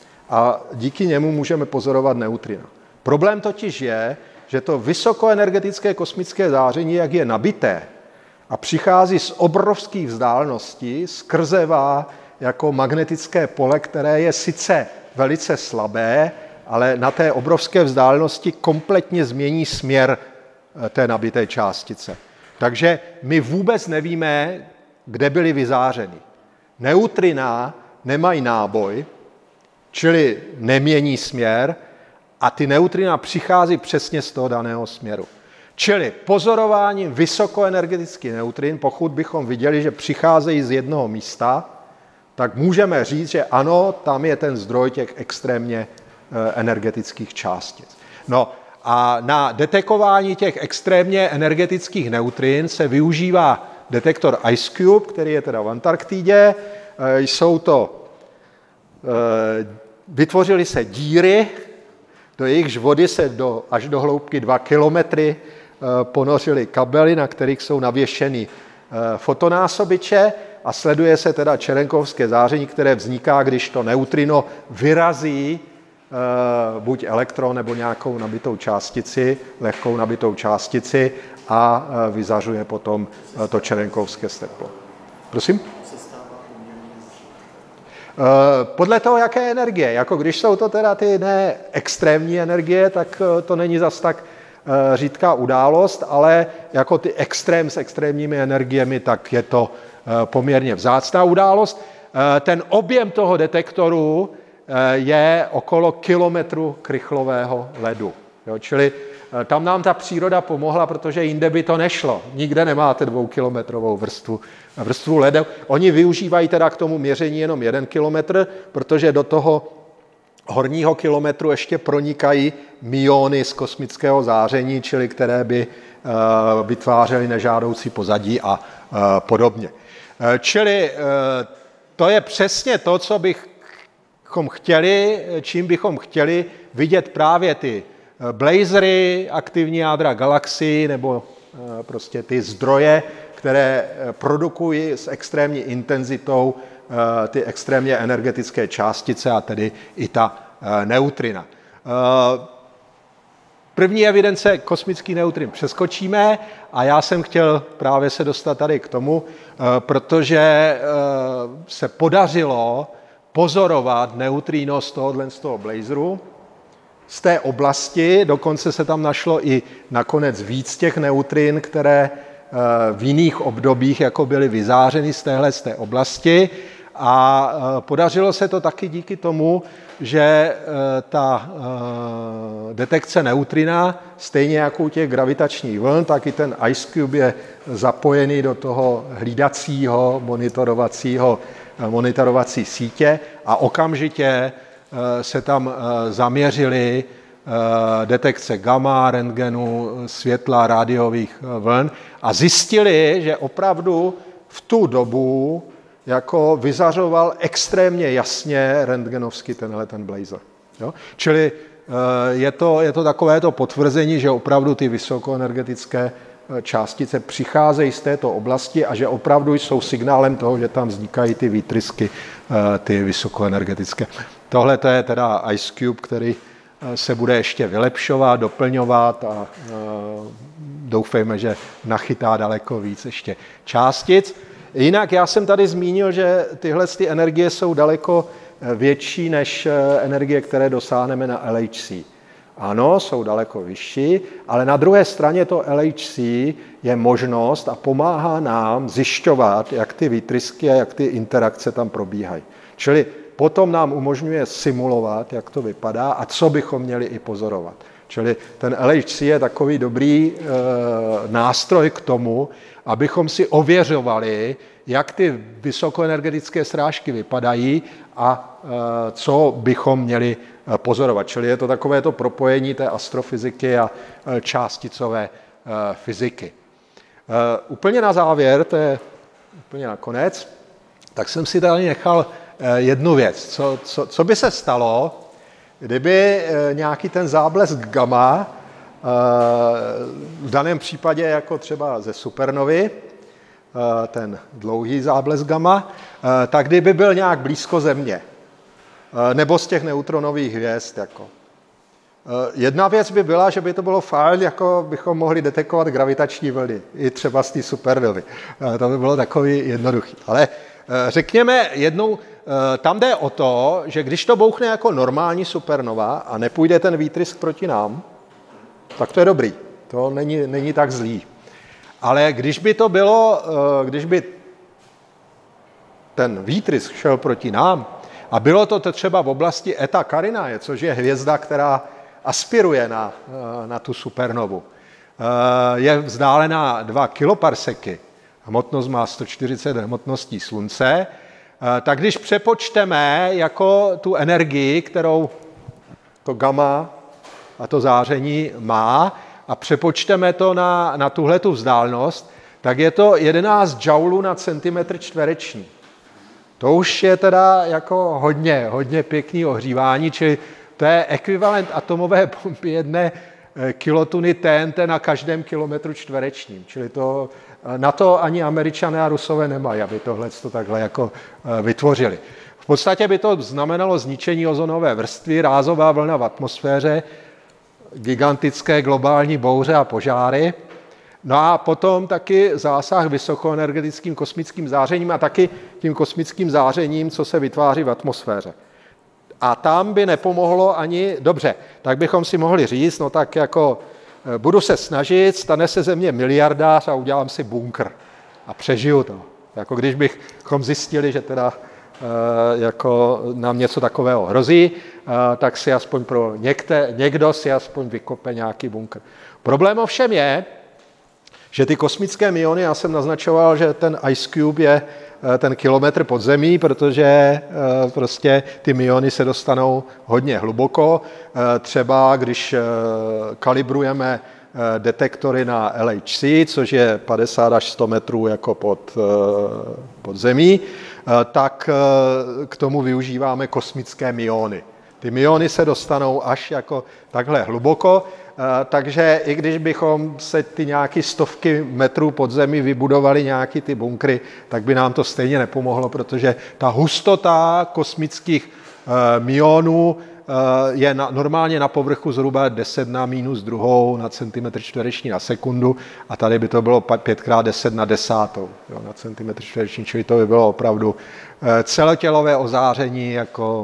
S2: a díky němu můžeme pozorovat neutrina. Problém totiž je, že to vysokoenergetické kosmické záření, jak je nabité a přichází z obrovských vzdáleností, skrzevá jako magnetické pole, které je sice velice slabé, ale na té obrovské vzdálenosti kompletně změní směr té nabité částice. Takže my vůbec nevíme, kde byly vyzářeny. Neutrina nemají náboj, čili nemění směr a ty neutrina přichází přesně z toho daného směru. Čili pozorováním vysokoenergetických neutrin, pokud bychom viděli, že přicházejí z jednoho místa, tak můžeme říct, že ano, tam je ten zdroj těch extrémně energetických částic. No a na detekování těch extrémně energetických neutrin se využívá detektor IceCube, který je teda v Antarktidě. Jsou to vytvořily se díry, do jejichž vody se do, až do hloubky dva kilometry ponořily kabely, na kterých jsou navěšeny fotonásobiče a sleduje se teda čerenkovské záření, které vzniká, když to neutrino vyrazí buď elektron nebo nějakou nabitou částici, lehkou nabitou částici a vyzařuje potom to čerenkovské teplo. Prosím? Podle toho, jaké energie. Jako když jsou to teda ty ne extrémní energie, tak to není zas tak řídká událost, ale jako ty extrém s extrémními energiemi, tak je to poměrně vzácná událost. Ten objem toho detektoru je okolo kilometru krychlového ledu. Jo, čili tam nám ta příroda pomohla, protože jinde by to nešlo. Nikde nemáte dvoukilometrovou vrstvu, vrstvu ledu. Oni využívají teda k tomu měření jenom jeden kilometr, protože do toho horního kilometru ještě pronikají myony z kosmického záření, čili které by vytvářely nežádoucí pozadí a podobně. Čili to je přesně to, co bychom chtěli, čím bychom chtěli vidět právě ty blazery, aktivní jádra galaxií, nebo prostě ty zdroje, které produkují s extrémní intenzitou ty extrémně energetické částice, a tedy i ta neutrina. První evidence kosmických neutrin přeskočíme a já jsem chtěl právě se dostat tady k tomu, protože se podařilo pozorovat neutrino z tohohle z toho blazeru, z té oblasti, dokonce se tam našlo i nakonec víc těch neutrin, které v jiných obdobích jako byly vyzářeny z téhle z té oblasti. A podařilo se to taky díky tomu, že ta detekce neutrina, stejně jako u těch gravitačních vln, tak i ten IceCube je zapojený do toho hlídacího monitorovacího, monitorovací sítě a okamžitě se tam zaměřily detekce gamma, rentgenu, světla, rádiových vln a zjistili, že opravdu v tu dobu jako vyzařoval extrémně jasně rentgenovsky tenhle ten blazer. Jo? Čili je to, je to takové to potvrzení, že opravdu ty vysokoenergetické částice přicházejí z této oblasti a že opravdu jsou signálem toho, že tam vznikají ty výtrysky, ty vysokoenergetické. Tohle to je teda IceCube, který se bude ještě vylepšovat, doplňovat a doufejme, že nachytá daleko víc ještě částic. Jinak já jsem tady zmínil, že tyhle ty energie jsou daleko větší než energie, které dosáhneme na L H C. Ano, jsou daleko vyšší, ale na druhé straně to L H C je možnost a pomáhá nám zjišťovat, jak ty výtrysky a jak ty interakce tam probíhají. Čili potom nám umožňuje simulovat, jak to vypadá a co bychom měli i pozorovat. Čili ten L H C je takový dobrý e, nástroj k tomu, abychom si ověřovali, jak ty vysokoenergetické srážky vypadají a e, co bychom měli pozorovat. Čili je to takové to propojení té astrofyziky a e, částicové e, fyziky. E, úplně na závěr, to je úplně nakonec, tak jsem si tady nechal e, jednu věc. Co, co, co by se stalo, kdyby e, nějaký ten záblesk gamma, v daném případě jako třeba ze supernovy, ten dlouhý záblesk gamma, tak kdyby byl nějak blízko Země, nebo z těch neutronových hvězd. Jako. Jedna věc by byla, že by to bylo fajn, jako bychom mohli detekovat gravitační vlny, i třeba z té supernovy. To by bylo takový jednoduchý. Ale řekněme jednou, tam jde o to, že když to bouchne jako normální supernova a nepůjde ten výtrysk proti nám, tak to je dobrý, to není, není tak zlý. Ale když by to bylo, když by ten výtrysk šel proti nám a bylo to třeba v oblasti Eta Carinae, což je hvězda, která aspiruje na, na tu supernovu, je vzdálená dva kiloparseky, hmotnost má sto čtyřicet hmotností Slunce, tak když přepočteme jako tu energii, kterou to gamma a to záření má a přepočteme to na, na tuhletu vzdálenost, tak je to jedenáct joulů na centimetr čtvereční. To už je teda jako hodně, hodně pěkný ohřívání, čili to je ekvivalent atomové bomby jedné kilotuny T N T na každém kilometru čtverečním. Čili to, na to ani Američané a Rusové nemají, aby tohle to takhle jako vytvořili. V podstatě by to znamenalo zničení ozonové vrstvy, rázová vlna v atmosféře, gigantické globální bouře a požáry. No a potom taky zásah vysokoenergetickým kosmickým zářením a taky tím kosmickým zářením, co se vytváří v atmosféře. A tam by nepomohlo ani, dobře, tak bychom si mohli říct, no tak jako budu se snažit, stane se ze mě miliardář a udělám si bunkr a přežiju to. Jako když bychom zjistili, že teda jako nám něco takového hrozí, tak si aspoň pro někde, někdo si aspoň vykope nějaký bunkr. Problém ovšem je, že ty kosmické myony, já jsem naznačoval, že ten Ice Cube je ten kilometr pod zemí, protože prostě ty myony se dostanou hodně hluboko. Třeba když kalibrujeme detektory na L H C, což je padesát až sto metrů jako pod, pod zemí, tak k tomu využíváme kosmické myony. Ty myony se dostanou až jako takhle hluboko, takže i když bychom se ty nějaké stovky metrů pod zemí vybudovali nějaký ty bunkry, tak by nám to stejně nepomohlo, protože ta hustota kosmických myonů je na, normálně na povrchu zhruba deset na minus druhou na centimetr čtvereční na sekundu a tady by to bylo pět krát deset na desátou jo, na centimetr čtvereční, čili to by bylo opravdu celotělové ozáření, jako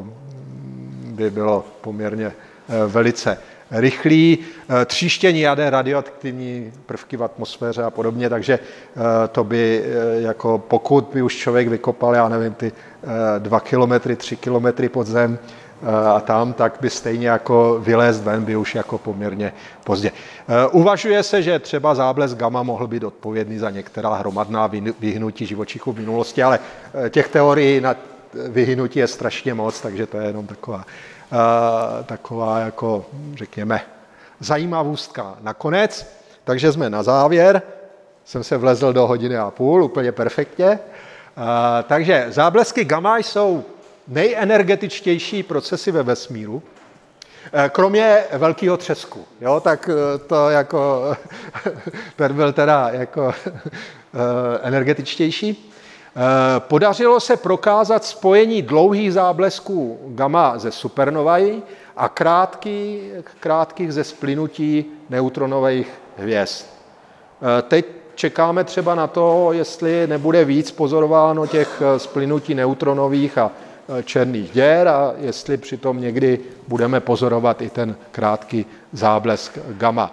S2: by bylo poměrně velice rychlý, tříštění jader, radioaktivní prvky v atmosféře a podobně, takže to by, jako pokud by už člověk vykopal, já nevím, ty dva kilometry, tři kilometry pod zem a tam, tak by stejně jako vylézt ven by už jako poměrně pozdě. Uvažuje se, že třeba záblesk gamma mohl být odpovědný za některá hromadná vyhnutí živočichů v minulosti, ale těch teorií na vyhynutí je strašně moc, takže to je jenom taková Uh, taková jako, řekněme, zajímavostka nakonec. Takže jsme na závěr, jsem se vlezl do hodiny a půl, úplně perfektně. Uh, takže záblesky gamma jsou nejenergetičtější procesy ve vesmíru, uh, kromě velkého třesku. Jo, tak to jako, ten byl teda jako uh, energetičtější. Podařilo se prokázat spojení dlouhých záblesků gamma ze supernovají a krátký, krátkých ze splynutí neutronových hvězd. Teď čekáme třeba na to, jestli nebude víc pozorováno těch splynutí neutronových a černých děr a jestli přitom někdy budeme pozorovat i ten krátký záblesk gamma.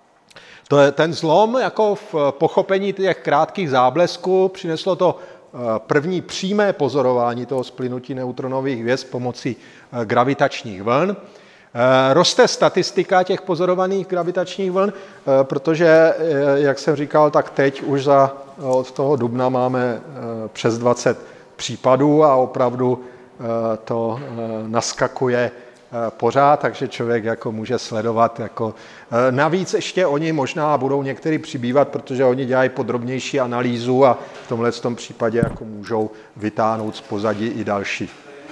S2: To je ten zlom jako v pochopení těch krátkých záblesků přineslo to první přímé pozorování toho splynutí neutronových hvězd pomocí gravitačních vln. Roste statistika těch pozorovaných gravitačních vln, protože, jak jsem říkal, tak teď už za, od toho dubna máme přes dvacet případů a opravdu to naskakuje pořád, takže člověk jako může sledovat. Jako, navíc ještě oni možná budou některý přibývat, protože oni dělají podrobnější analýzu a v tomhle tom případě jako můžou vytáhnout z pozadí i další.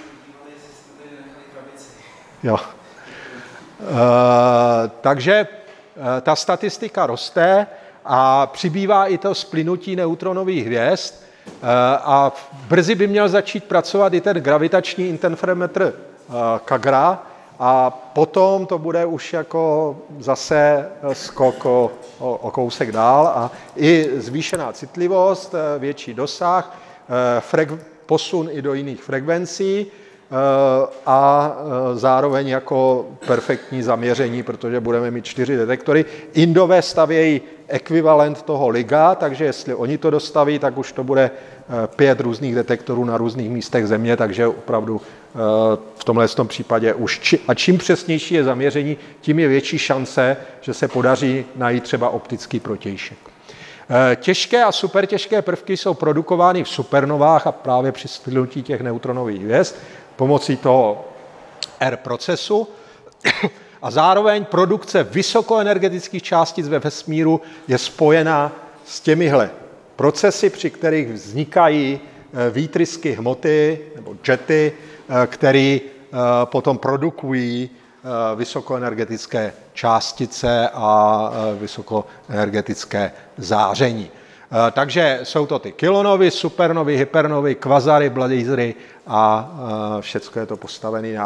S2: Jo. E, takže ta statistika roste a přibývá i to splynutí neutronových hvězd a brzy by měl začít pracovat i ten gravitační interferometr Kagra a potom to bude už jako zase skok o, o, o kousek dál a i zvýšená citlivost, větší dosah, frek, posun i do jiných frekvencí a zároveň jako perfektní zaměření, protože budeme mít čtyři detektory. Indové stavějí ekvivalent toho LIGA, takže jestli oni to dostaví, tak už to bude pět různých detektorů na různých místech země, takže opravdu v tomhle tom případě už či, a čím přesnější je zaměření, tím je větší šance, že se podaří najít třeba optický protějšek. Těžké a supertěžké prvky jsou produkovány v supernovách a právě při splynutí těch neutronových hvězd pomocí toho R procesu a zároveň produkce vysokoenergetických částic ve vesmíru je spojená s těmihle procesy, při kterých vznikají výtrysky hmoty nebo jety, které potom produkují vysokoenergetické částice a vysokoenergetické záření. Takže jsou to ty kilonovy, supernovy, hypernovy, kvazary, blazéry a všechno je to postavené na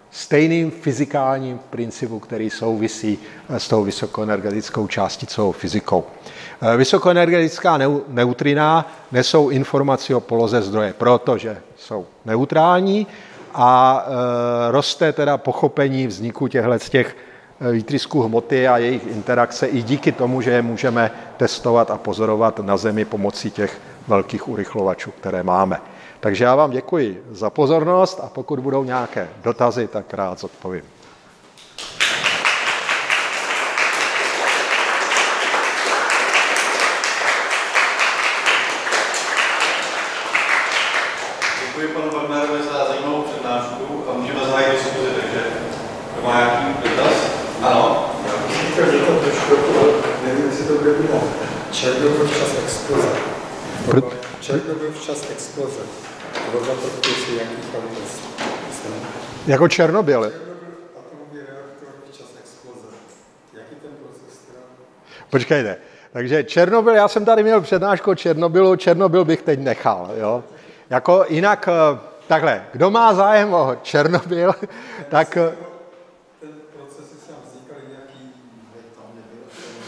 S2: stejným fyzikálním principu, který souvisí s tou vysokoenergetickou částicovou fyzikou. Vysokoenergetická neutrina nesou informaci o poloze zdroje, protože jsou neutrální a roste teda pochopení vzniku těchto těch výtrysků hmoty a jejich interakce i díky tomu, že je můžeme testovat a pozorovat na Zemi pomocí těch velkých urychlovačů, které máme. Takže já vám děkuji za pozornost a pokud budou nějaké dotazy, tak rád zodpovím.
S1: Děkuji panu Wagnerovi za zajímavou přednášku a můžeme zahájit diskuzi, takže kdo má nějaký dotaz? Ano?
S3: Já bych to trošku, nevím, jestli to bude mimo. Černobyl včas exploze. Černobyl včas exploze. To za to si jaký tam myslím.
S2: Jako Černobyl.
S3: Atomový reaktor včas exploze. Jaký ten proces teda?
S2: Počkejte. Takže Černobyl, já jsem tady měl přednášku o Černobylu, Černobyl bych teď nechal, jo. Jako jinak, takhle, kdo má zájem o Černobyl, tak...
S3: Ten proces sám vznikal nějaký, tam nebyl.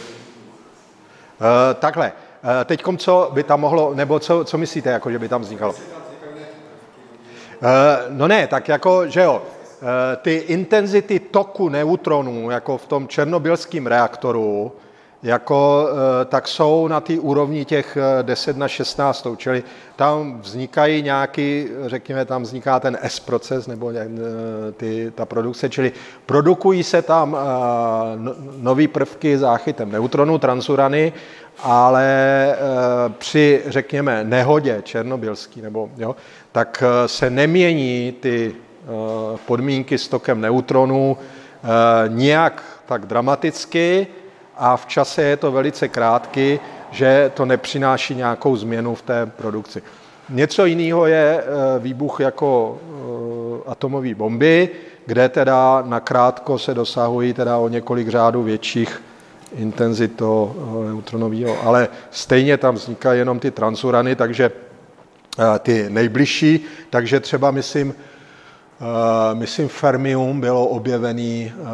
S2: Uh, takhle, uh, teďkom co by tam mohlo, nebo co, co myslíte, jako, že by tam vznikalo? Uh, no ne, tak jako, že jo, uh, ty intenzity toku neutronů, jako v tom černobylském reaktoru, jako, tak jsou na té úrovni těch deset na šestnáct, čili tam vznikají nějaký, řekněme, tam vzniká ten S-proces, nebo ty, ta produkce, čili produkují se tam nové prvky záchytem neutronů, transurany, ale při, řekněme, nehodě černobylský, nebo, jo, tak se nemění ty podmínky s tokem neutronů nijak tak dramaticky, a v čase je to velice krátký, že to nepřináší nějakou změnu v té produkci. Něco jiného je výbuch jako atomové bomby, kde teda nakrátko se dosahují teda o několik řádů větších intenzit toho neutronového, ale stejně tam vznikají jenom ty transurany, takže ty nejbližší, takže třeba myslím, Uh, myslím, fermium bylo objevený uh,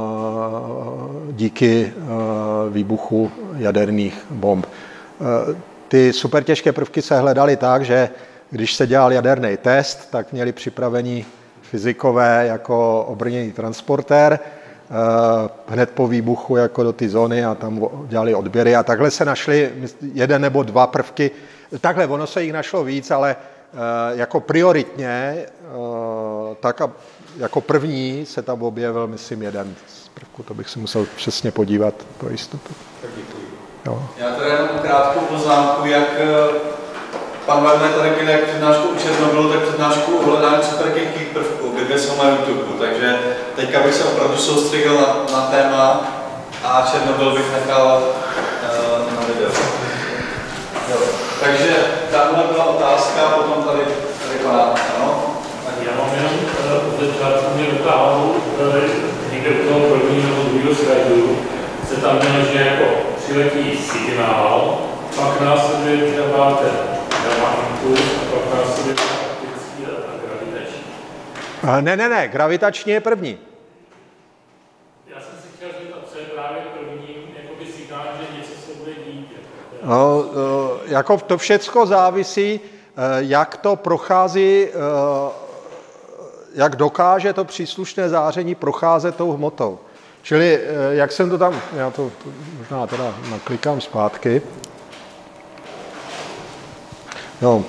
S2: díky uh, výbuchu jaderných bomb. Uh, ty supertěžké prvky se hledaly tak, že když se dělal jaderný test, tak měli připravení fyzikové jako obrněný transportér, uh, hned po výbuchu jako do ty zóny a tam dělali odběry a takhle se našli jeden nebo dva prvky. Takhle, ono se jich našlo víc, ale jako prioritně, tak a jako první se tam objevil, myslím, jeden z prvků, to bych si musel přesně podívat pro jistotu.
S1: Tak děkuji.
S2: Jo.
S1: Já tady jenom krátkou poznámku, jak pan Wagner tady měl jak přednášku u Černobylu, tak přednášku o hledání supertěžkých prvků, obě dvě jsou na YouTube, takže teďka bych se opravdu soustředil na, na téma a Černobyl bych nechal uh, na video. Jo. Takže tahle byla otázka, potom tady, tady pana, ano?
S4: Já mám jenom od začátku mě dotáhnout někde u toho prvního nebo druhého slajdu, se tam mělo, že jako přiletí signál, pak následuje třeba ten gamma impuls a pak následuje optický a gravitační.
S2: Ne, ne, ne, gravitační je první.
S4: Já jsem si chtěl říct, co je právě první, jakoby signál, že něco se bude dít.
S2: No, jako to všecko závisí, jak to prochází, jak dokáže to příslušné záření procházet tou hmotou. Čili, jak jsem to tam, já to možná teda naklikám zpátky. No.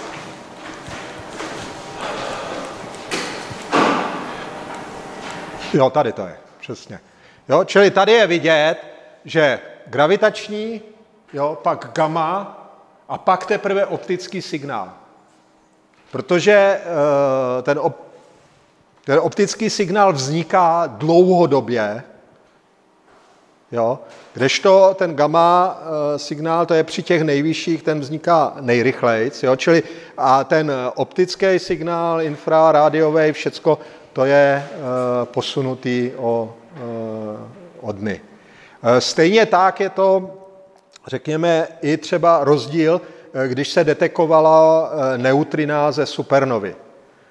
S2: Jo, tady to je, přesně. Jo, čili tady je vidět, že gravitační, jo, pak gamma a pak teprve optický signál. Protože uh, ten, op, ten optický signál vzniká dlouhodobě, jo, kdežto ten gamma uh, signál, to je při těch nejvyšších, ten vzniká nejrychlejc, jo, čili a ten optický signál, infra, rádiový, všecko, to je uh, posunutý o, uh, o dny. Uh, stejně tak je to, řekněme, i třeba rozdíl, když se detekovala neutrina ze supernovy.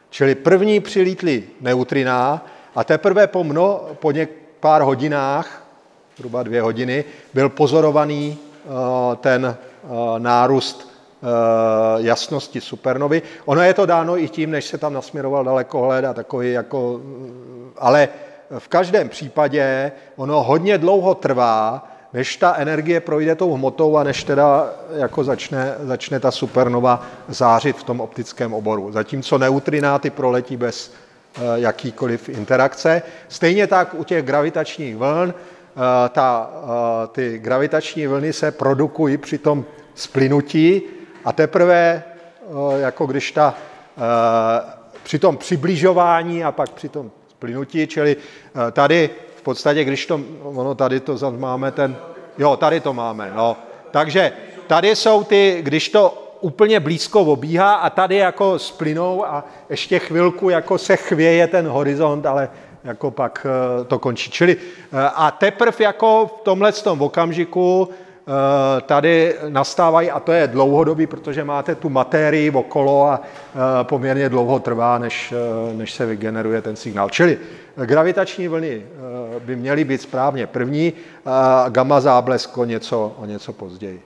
S2: Čili první přilítli neutriná a teprve po, mno, po něk pár hodinách, zhruba dvě hodiny, byl pozorovaný uh, ten uh, nárůst uh, jasnosti supernovy. Ono je to dáno i tím, než se tam nasměroval dalekohled a takový jako... Ale v každém případě ono hodně dlouho trvá, než ta energie projde tou hmotou a než teda jako začne, začne ta supernova zářit v tom optickém oboru. Zatímco neutrináty proletí bez uh, jakýkoliv interakce. Stejně tak u těch gravitačních vln, uh, ta, uh, ty gravitační vlny se produkují při tom splynutí a teprve, uh, jako když ta, uh, při tom přibližování a pak při tom splynutí, čili uh, tady v podstatě, když to, ono tady to zase máme ten, jo, tady to máme, no. Takže tady jsou ty, když to úplně blízko obíhá a tady jako splynou a ještě chvilku jako se chvěje ten horizont, ale jako pak to končí. Čili a teprv jako v tomhle tom okamžiku tady nastávají, a to je dlouhodobý, protože máte tu matérii okolo a poměrně dlouho trvá, než, než se vygeneruje ten signál. Čili gravitační vlny by měly být správně první, a gamma záblesk o něco, o něco později.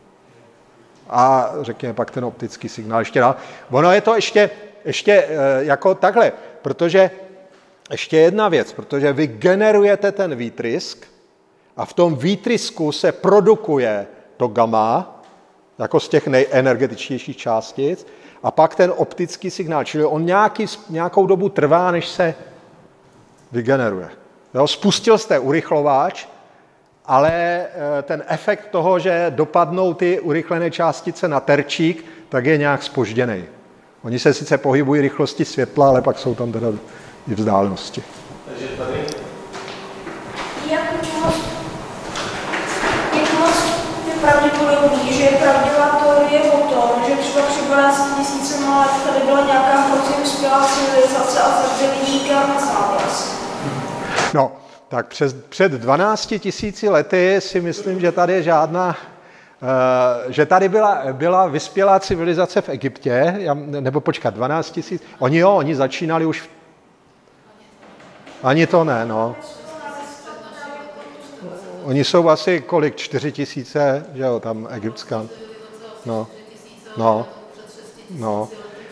S2: A řekněme pak ten optický signál ještě dál. Ono je to ještě, ještě jako takhle, protože ještě jedna věc, protože vy generujete ten výtrysk a v tom výtrysku se produkuje to gamma, jako z těch nejenergetičtějších částic, a pak ten optický signál, čili on nějaký, nějakou dobu trvá, než se vygeneruje. Jo, spustil jste urychlováč, ale ten efekt toho, že dopadnou ty urychlené částice na terčík, tak je nějak zpožděný. Oni se sice pohybují rychlosti světla, ale pak jsou tam teda i vzdálenosti.
S1: Takže tady...
S5: Jak moc, jak moc je pravděpodobný, že je pravdivá teorie o tom, že třeba před dvanácti tisíci let tady byla nějaká hrozně vyspělá civilizace a zavřeli jí gamma záblesk?
S2: No, tak před, před dvanácti tisíci lety si myslím, že tady žádná, uh, že tady byla, byla vyspělá civilizace v Egyptě, nebo počkat, dvanáct tisíc, oni jo, oni začínali už, v... ani to ne, no. Oni jsou asi kolik, čtyři tisíce, že jo, tam egyptská, no, no, no,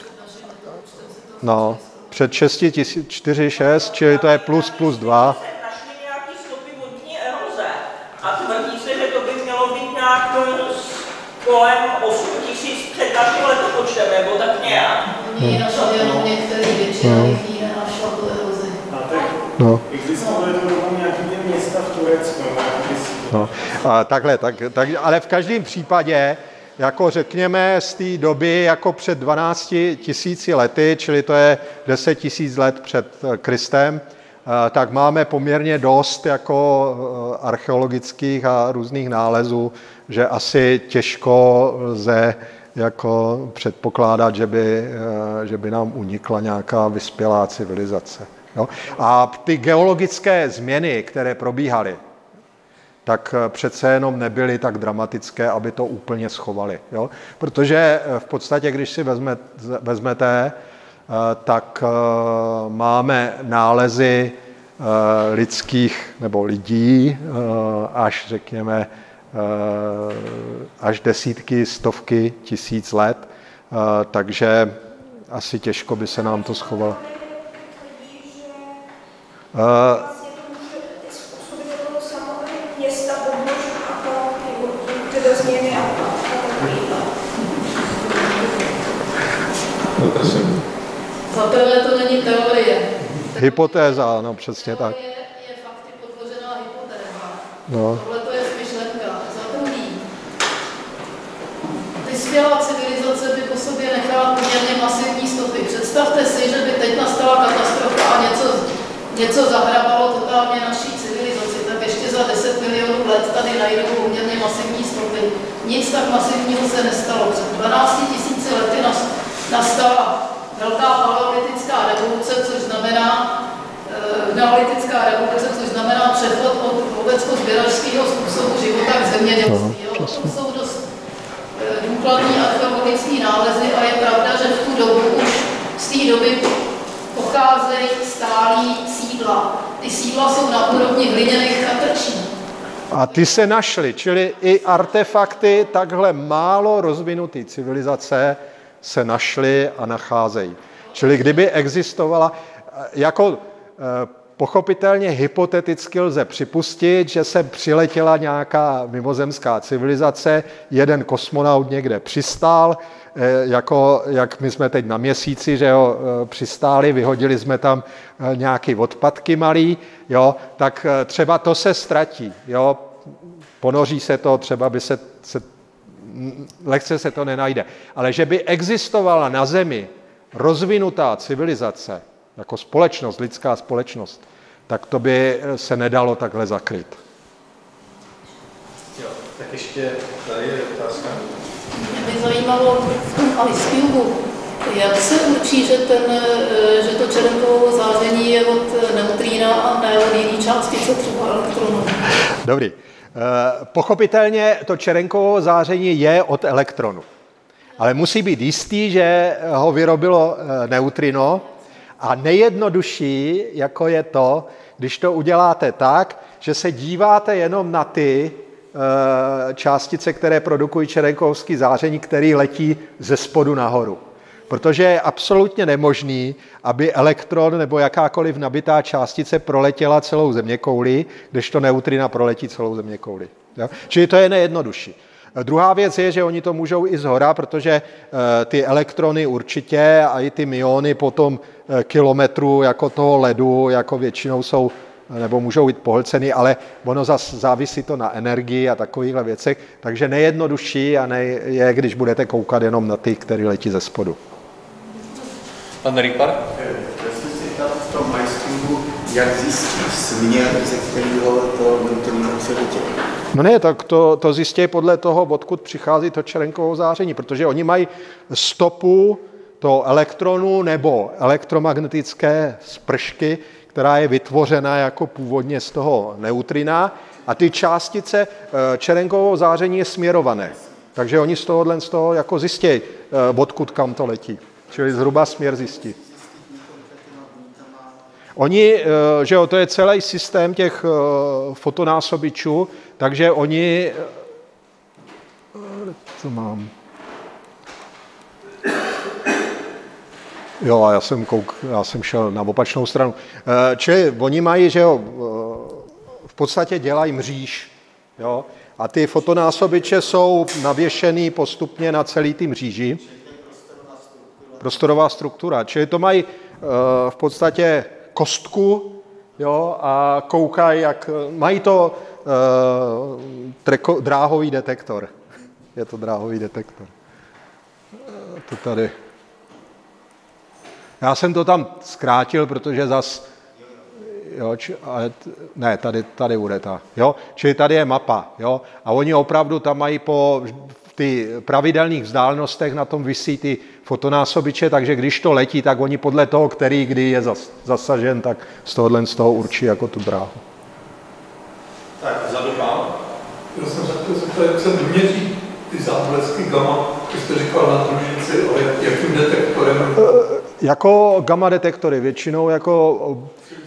S2: no. Před šesti tisíc, čtyři, šest, čili to je plus, plus dva.
S6: Našli nějaký stopy vodní eroze a tvrdí se, že to by mělo být nějak kolem osm tisíc před naším letopočtem, nebo tak nějak.
S7: Oni našli jenom některý, většina lidí nenašla tu erozi.
S3: No. Existovaly to dobu nějaký města v Turecku?
S2: No, a takhle, tak, tak, ale v každém případě, jako řekněme z té doby jako před dvanácti tisíci lety, čili to je deset tisíc let před Kristem, tak máme poměrně dost jako archeologických a různých nálezů, že asi těžko lze jako předpokládat, že by, že by nám unikla nějaká vyspělá civilizace. Jo? A ty geologické změny, které probíhaly, tak přece jenom nebyly tak dramatické, aby to úplně schovali. Jo? Protože v podstatě, když si vezme, vezmete, tak máme nálezy lidských nebo lidí až, řekněme, až desítky, stovky tisíc let, takže asi těžko by se nám to schovalo.
S7: Za prvé to není teorie.
S2: Hypotéza, no přesně tak.
S7: Je, je fakty podložená hypotéza.
S2: No.
S7: Tohle to je smyšlenka. Za druhý, vyspělá civilizace by po sobě nechala poměrně masivní stopy. Představte si, že by teď nastala katastrofa a něco, něco zahrabalo totálně naší civilizaci, tak ještě za deset milionů let tady najdou poměrně masivní stopy. Nic tak masivního se nestalo. Před dvanácti tisíci lety nastala velká paleolitická revoluce, což znamená e, neolitická revoluce, což znamená přechod od lovecko-sběračského způsobu života k zemědělství. To jsou dost e, důkladní archeologické nálezy a je pravda, že v tu dobu už z té doby odcházejí stálí sídla. Ty sídla jsou na úrovni hliněných chatrčí.
S2: A ty se našly, čili i artefakty takhle málo rozvinuté civilizace se našly a nacházejí. Čili kdyby existovala, jako pochopitelně hypoteticky lze připustit, že se přiletěla nějaká mimozemská civilizace, jeden kosmonaut někde přistál, jako jak my jsme teď na Měsíci, že jo, přistáli, vyhodili jsme tam nějaký odpadky malý, jo, tak třeba to se ztratí, jo, ponoří se to, třeba by se, se lehce se to nenajde. Ale že by existovala na Zemi rozvinutá civilizace, jako společnost, lidská společnost, tak to by se nedalo takhle zakryt.
S1: Jo, tak ještě tady je otázka.
S7: Mě by zajímalo v tom Ice jak se určí, že, ten, že to červenkovo záření je od neutrína a ne od jiné částice, třeba elektronu?
S2: Dobrý. Pochopitelně to čerenkovo záření je od elektronu. Ale musí být jistý, že ho vyrobilo neutrino a nejjednodušší, jako je to, když to uděláte tak, že se díváte jenom na ty částice, které produkují čerenkovské záření, které letí ze spodu nahoru. Protože je absolutně nemožný, aby elektron nebo jakákoliv nabitá částice proletěla celou zeměkouli, kdežto neutrina proletí celou zeměkouli. Jo? Čili to je nejjednodušší. Druhá věc je, že oni to můžou i zhora, protože ty elektrony určitě a i ty myony po tom kilometru jako toho ledu, jako většinou jsou, nebo můžou být pohlceny, ale ono zase závisí to na energii a takovýchhle věcech, takže nejjednodušší a nej, je, když budete koukat jenom na ty, které letí ze spodu.
S1: Pan Rýpar?
S3: Jestli si tam v tom majstringu, jak zjistíš směr, ze kterého to neutrino se vytělí?
S2: No ne, tak to, to zjistí podle toho, odkud přichází to čerenkovo záření, protože oni mají stopu toho elektronu nebo elektromagnetické spršky, která je vytvořena jako původně z toho neutrina a ty částice čerenkového záření je směrované. Takže oni z tohohle z toho jako zjistějí, odkud kam to letí. Čili zhruba směr zjistí. Oni, že jo, to je celý systém těch fotonásobičů, takže oni, co mám? Jo, a já jsem, kouk, já jsem šel na opačnou stranu. Čili oni mají, že jo, v podstatě dělají mříž, jo, a ty fotonásobiče jsou navěšený postupně na celý ty mříži. Prostorová struktura, čili to mají v podstatě kostku, jo, a koukají, jak mají to uh, treko, dráhový detektor. Je to dráhový detektor. To tady. Já jsem to tam zkrátil, protože zas, jo, či, ale, ne, tady, tady bude ta, jo, čili tady je mapa, jo, a oni opravdu tam mají po ty pravidelných vzdálenostech na tom visí ty fotonásobiče, takže když to letí, tak oni podle toho, který kdy je zas, zasažen, tak z tohohle z toho určí jako tu dráhu.
S1: Tak, vzadu pán.
S8: Já jsem se chtěl zeptat, jak se měří ty záblesky gamma, když jste říkal na družici, ale jakým detektorem?
S2: Jako gamma detektory, většinou jako...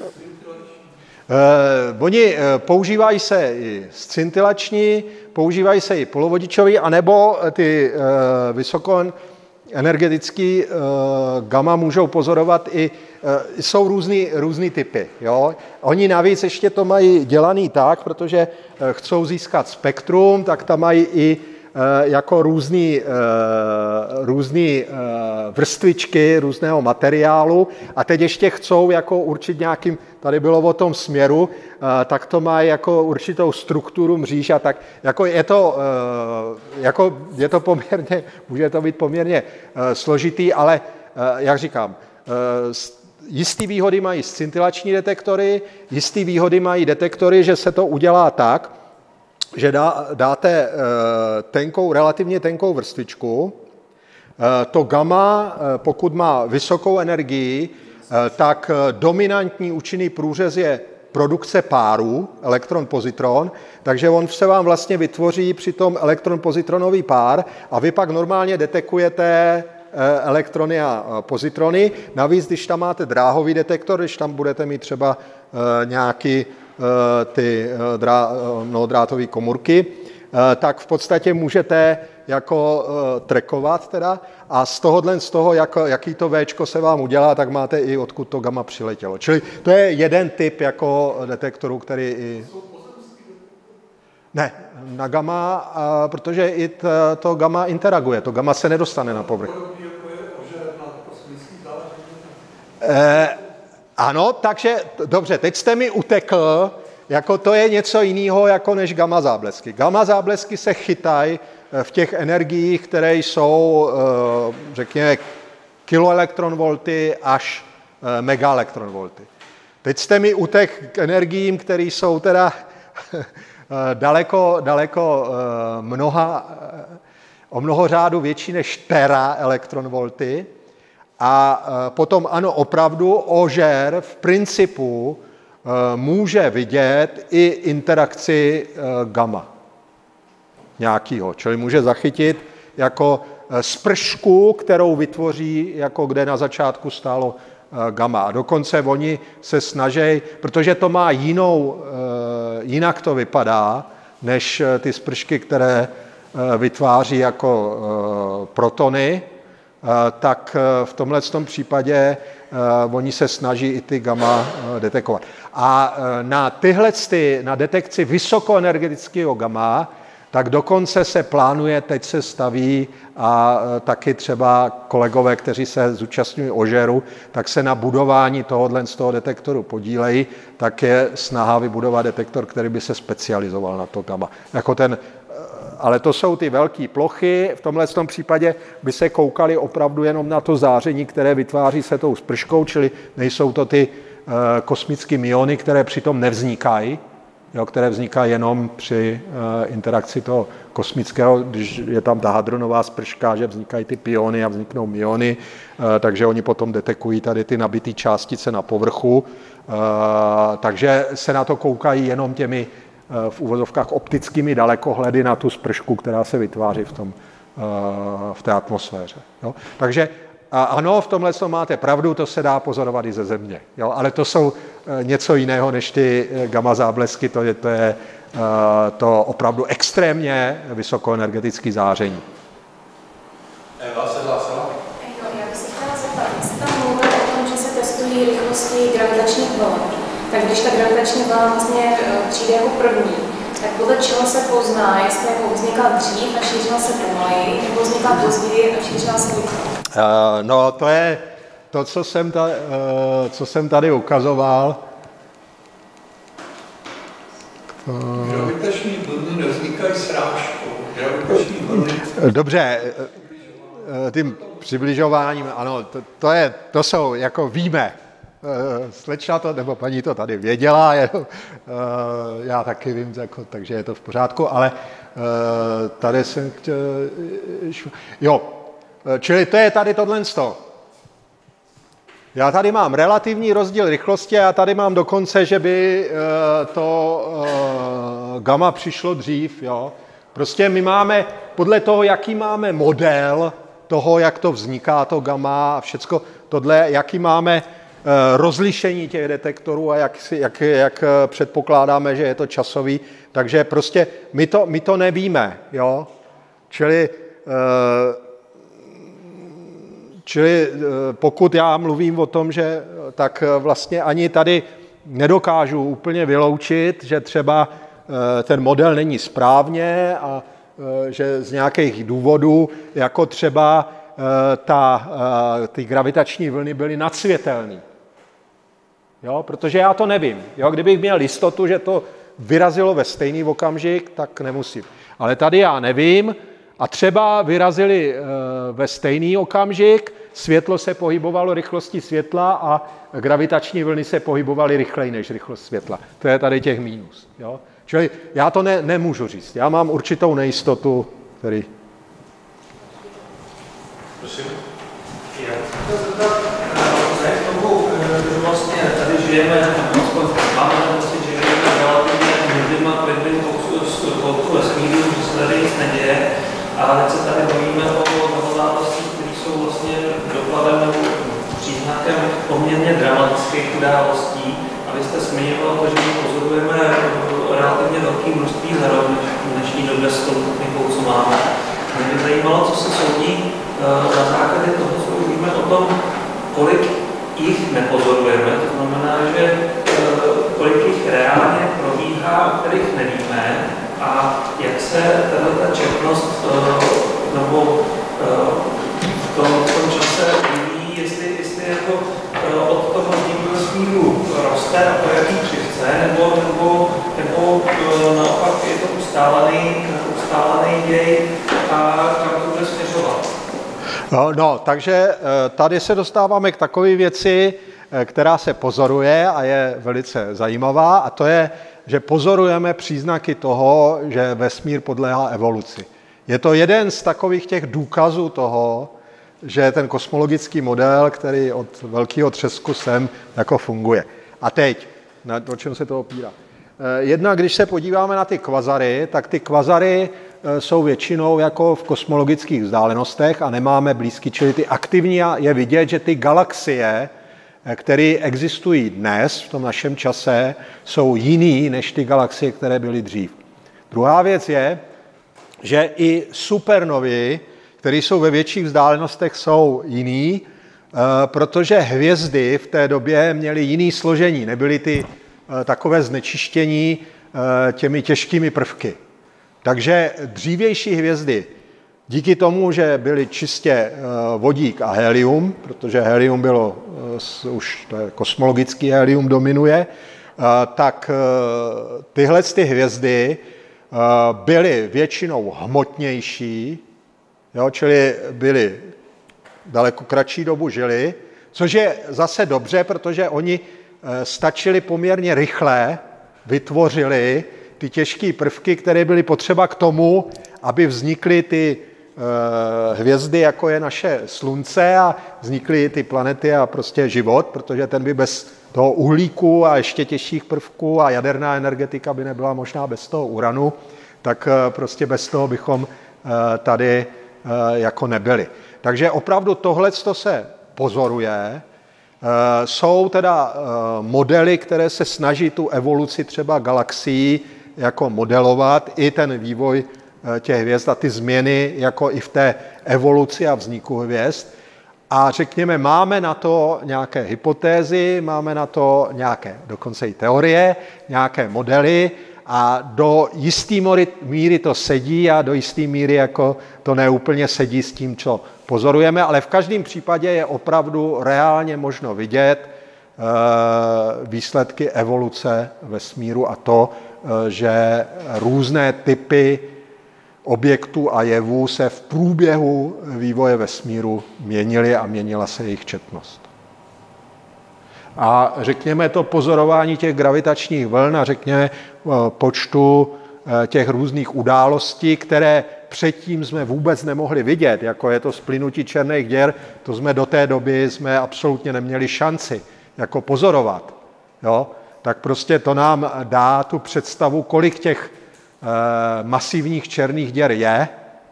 S2: Eh, oni eh, používají se i scintilační, používají se i polovodičový, anebo ty eh, vysokoenergetický eh, gamma můžou pozorovat i, eh, jsou různý, různý typy. Jo? Oni navíc ještě to mají dělaný tak, protože eh, chcou získat spektrum, tak tam mají i jako různý, různý vrstvičky různého materiálu a teď ještě chcou jako určit nějakým, tady bylo o tom směru, tak to má jako určitou strukturu mříž a tak, jako je to, jako je to poměrně, může to být poměrně složitý, ale jak říkám, jistý výhody mají scintilační detektory, jistý výhody mají detektory, že se to udělá tak, že dá, dáte tenkou, relativně tenkou vrstvičku, to gamma, pokud má vysokou energii, tak dominantní účinný průřez je produkce párů, elektron-pozitron, takže on se vám vlastně vytvoří při tom elektron-pozitronový pár a vy pak normálně detekujete elektrony a pozitrony. Navíc, když tam máte dráhový detektor, když tam budete mít třeba nějaký ty mnohodrátové komůrky, tak v podstatě můžete jako trackovat teda a z tohohle, z toho, jak, jaký to Včko se vám udělá, tak máte i odkud to gamma přiletělo. Čili to je jeden typ jako detektoru, který i... Ne, na gamma, protože i to gamma interaguje, to gamma se nedostane na povrch. Eh, ano, takže dobře, teď jste mi utekl, jako to je něco jiného jako než gamma záblesky. Gamma záblesky se chytají v těch energiích, které jsou, řekněme, kiloelektronvolty až megaelektronvolty. Teď jste mi utek k energiím, které jsou teda daleko, daleko mnoha, o mnoho řádu větší než tera elektronvolty. A potom ano, opravdu ožer v principu může vidět i interakci gamma nějakýho, čili může zachytit jako spršku, kterou vytvoří, jako kde na začátku stálo gamma. A dokonce oni se snaží, protože to má jinou, jinak to vypadá, než ty spršky, které vytváří jako protony, tak v tomhle tom případě oni se snaží i ty gamma detekovat. A na tyhle, na detekci vysokoenergetického gamma, tak dokonce se plánuje, teď se staví a taky třeba kolegové, kteří se zúčastňují ožeru, tak se na budování tohohle z toho detektoru podílejí, tak je snaha vybudovat detektor, který by se specializoval na to gamma. Jako ten, ale to jsou ty velké plochy, v tomhle tom případě by se koukali opravdu jenom na to záření, které vytváří se tou sprškou, čili nejsou to ty uh, kosmické myony, které přitom nevznikají, jo, které vznikají jenom při uh, interakci toho kosmického, když je tam ta hadronová sprška, že vznikají ty piony a vzniknou myony, uh, takže oni potom detekují tady ty nabité částice na povrchu, uh, takže se na to koukají jenom těmi uh, v uvozovkách optickými dalekohledy na tu spršku, která se vytváří v, tom, uh, v té atmosféře. Jo. Takže a ano, v tomhle máte pravdu, to se dá pozorovat i ze Země. Jo? Ale to jsou něco jiného než ty gamma záblesky, to je, to je to opravdu extrémně vysokoenergetické záření.
S1: Eva se hlásila?
S9: Já bych se chtěla zeptat, jste tam mluvil o tom, že se testují rychlosti gravitačních vln. Tak když ta gravitační vlna vlastně přijde jako první, tak podle čeho se pozná, jestli jako vznikla dřív a šířila se pomaleji, nebo vznikla později a šířila se rychle?
S2: Uh, no, to je to, co jsem, ta, uh, co jsem tady ukazoval.
S8: Uh, Gravitační vlny nevznikají srážkou. Gravitační vlny...
S2: Dobře, uh, tím přibližováním, ano, to, to, je, to jsou, jako víme, uh, slečna to, nebo paní to tady věděla, je, uh, já taky vím, jako, takže je to v pořádku, ale uh, tady jsem chtěl... Jo, čili to je tady tohle sto. Já tady mám relativní rozdíl rychlosti a tady mám dokonce, že by to gamma přišlo dřív. Jo. Prostě my máme, podle toho, jaký máme model toho, jak to vzniká, to gamma a všecko tohle, jaký máme rozlišení těch detektorů a jak, si, jak, jak předpokládáme, že je to časový. Takže prostě my to, my to nevíme. Jo. Čili Čili pokud já mluvím o tom, že tak vlastně ani tady nedokážu úplně vyloučit, že třeba ten model není správně a že z nějakých důvodů, jako třeba ta, ty gravitační vlny byly nadsvětelné. Jo, protože já to nevím. Jo, kdybych měl jistotu, že to vyrazilo ve stejný okamžik, tak nemusím. Ale tady já nevím, a třeba vyrazili ve stejný okamžik, světlo se pohybovalo rychlostí světla a gravitační vlny se pohybovaly rychleji než rychlost světla. To je tady těch mínus. Jo? Čili já to ne, nemůžu říct. Já mám určitou nejistotu, který...
S1: Prosím.
S10: Já chci se zeptat, k tomu, že vlastně tady žijeme, máme pocit, že žijeme relativně mluvým a klidným spolku vesmíru, že se tady nic neděje. A teď se tady bavíme o novodávostích, které jsou vlastně dokladem nebo příznakem poměrně dramatických událostí. A vy jste zmiňoval to, že my pozorujeme relativně velké množství zarod v dnešní době s tou technikou, co máme. Mě by zajímalo, co se soudí na základě toho, co víme o tom, kolik jich nepozorujeme, to znamená, že kolik jich reálně probíhá, o kterých nevíme, a jak se tato četnost nebo v tom, v tom čase vyvíjí, jestli, jestli jako od toho vzniku vesmíru roste a po jaký křivce, nebo, nebo, nebo naopak je to ustálený, ustálený děj a kam to bude směřovat.
S2: No, no, takže tady se dostáváme k takové věci, která se pozoruje a je velice zajímavá, a to je, že pozorujeme příznaky toho, že vesmír podléhá evoluci. Je to jeden z takových těch důkazů toho, že ten kosmologický model, který od velkého třesku sem jako funguje. A teď, o čem se to opírá? Jednak, když se podíváme na ty kvazary, tak ty kvazary jsou většinou jako v kosmologických vzdálenostech a nemáme blízky, čili ty aktivní, je vidět, že ty galaxie, které existují dnes v tom našem čase, jsou jiný než ty galaxie, které byly dřív. Druhá věc je, že i supernovy, které jsou ve větších vzdálenostech, jsou jiný, protože hvězdy v té době měly jiný složení, nebyly ty takové znečištění těmi těžkými prvky. Takže dřívější hvězdy, díky tomu, že byly čistě vodík a helium, protože helium bylo, už to je kosmologický helium dominuje, tak tyhle ty hvězdy byly většinou hmotnější, jo, čili byly daleko kratší dobu žili, což je zase dobře, protože oni stačili poměrně rychle, vytvořili ty těžké prvky, které byly potřeba k tomu, aby vznikly ty hvězdy, jako je naše Slunce, a vznikly ty planety a prostě život, protože ten by bez toho uhlíku a ještě těžších prvků a jaderná energetika by nebyla možná bez toho uranu, tak prostě bez toho bychom tady jako nebyli. Takže opravdu tohleto se pozoruje. Jsou teda modely, které se snaží tu evoluci třeba galaxií jako modelovat, i ten vývoj těch hvězd a ty změny jako i v té evoluci a vzniku hvězd. A řekněme, máme na to nějaké hypotézy, máme na to nějaké dokonce i teorie, nějaké modely, a do jisté míry to sedí a do jisté míry jako to neúplně sedí s tím, co pozorujeme, ale v každém případě je opravdu reálně možno vidět výsledky evoluce vesmíru a to, že různé typy objektů a jevů se v průběhu vývoje vesmíru měnily a měnila se jejich četnost. A řekněme to pozorování těch gravitačních vln a řekněme počtu těch různých událostí, které předtím jsme vůbec nemohli vidět, jako je to splynutí černých děr, to jsme do té doby jsme absolutně neměli šanci jako pozorovat. Jo? Tak prostě to nám dá tu představu, kolik těch eh, masivních černých děr je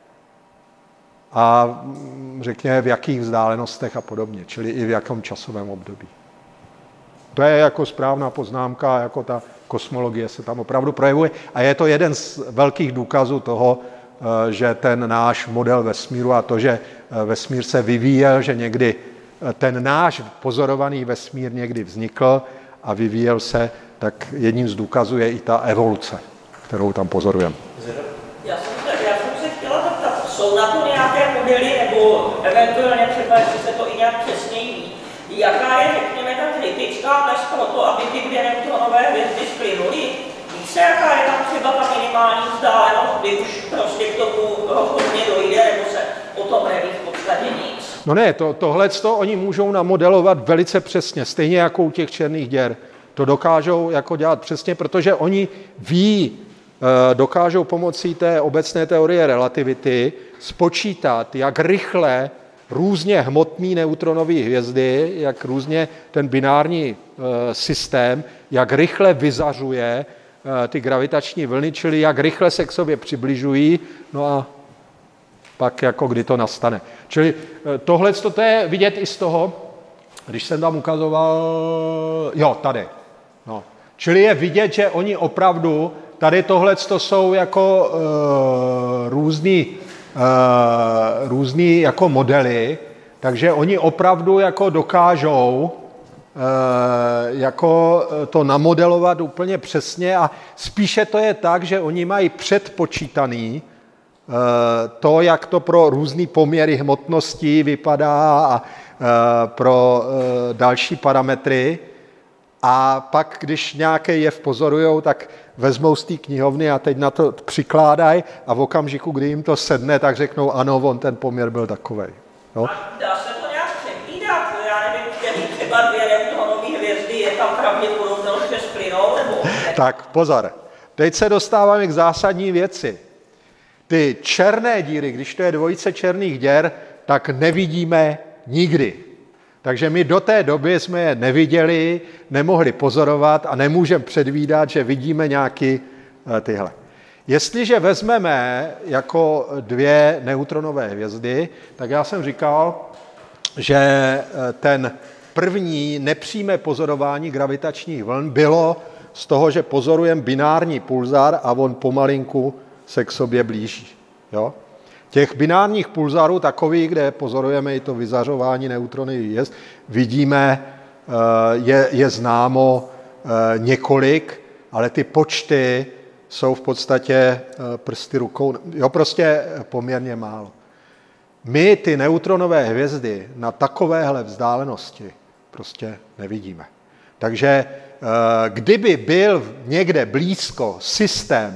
S2: a řekněme v jakých vzdálenostech a podobně, čili i v jakém časovém období. To je jako správná poznámka, jako ta kosmologie se tam opravdu projevuje a je to jeden z velkých důkazů toho, že ten náš model vesmíru a to, že vesmír se vyvíjel, že někdy ten náš pozorovaný vesmír někdy vznikl a vyvíjel se, tak jedním z důkazů je i ta evoluce, kterou tam pozorujeme.
S6: Já jsem se, já jsem se chtěla zeptat, jsou na to nějaké modely, nebo eventuálně třeba, jestli se to i nějak přesněji ví, jaká je, řekněme, ta kritická dnes pro to, aby ty dvě neutronové hvězdy splynuly? Více, jaká je tam třeba ta minimální vzdálenost, kdy už prostě k tomu rozhodně dojde, nebo se o tom neví v podstatě nic?
S2: No ne, to, tohleto oni můžou namodelovat velice přesně, stejně jako u těch černých děr. To dokážou jako dělat přesně, protože oni ví, dokážou pomocí té obecné teorie relativity spočítat, jak rychle různě hmotný neutronové hvězdy, jak různě ten binární systém, jak rychle vyzařuje ty gravitační vlny, čili jak rychle se k sobě přibližují. No a pak jako kdy to nastane. Čili tohle to je vidět i z toho, když jsem tam ukazoval, jo, tady. No. Čili je vidět, že oni opravdu, tady tohle to jsou jako uh, různý, uh, různý jako modely, takže oni opravdu jako dokážou uh, jako to namodelovat úplně přesně a spíše to je tak, že oni mají předpočítaný uh, to, jak to pro různý poměry hmotnosti vypadá a uh, pro uh, další parametry. A pak, když nějaký jev pozorujou, tak vezmou z té knihovny a teď na to přikládají a v okamžiku, kdy jim to sedne, tak řeknou, ano, on ten poměr byl takovej. No.
S6: A dá se to nějak předvídat? Já nevím, který třeba dvě neutronové hvězdy je tam pravděpodobnost, že splynou, nebo ne?
S2: Tak pozor, teď se dostáváme k zásadní věci. Ty černé díry, když to je dvojice černých děr, tak nevidíme nikdy. Takže my do té doby jsme je neviděli, nemohli pozorovat a nemůžeme předvídat, že vidíme nějaký tyhle. Jestliže vezmeme jako dvě neutronové hvězdy, tak já jsem říkal, že ten první nepřímé pozorování gravitačních vln bylo z toho, že pozorujeme binární pulzar a on pomalinku se k sobě blíží. Jo? Těch binárních pulzarů takových, kde pozorujeme i to vyzařování neutronových hvězd, vidíme, je, je známo několik, ale ty počty jsou v podstatě prsty rukou, jo, prostě poměrně málo. My ty neutronové hvězdy na takovéhle vzdálenosti prostě nevidíme. Takže kdyby byl někde blízko systém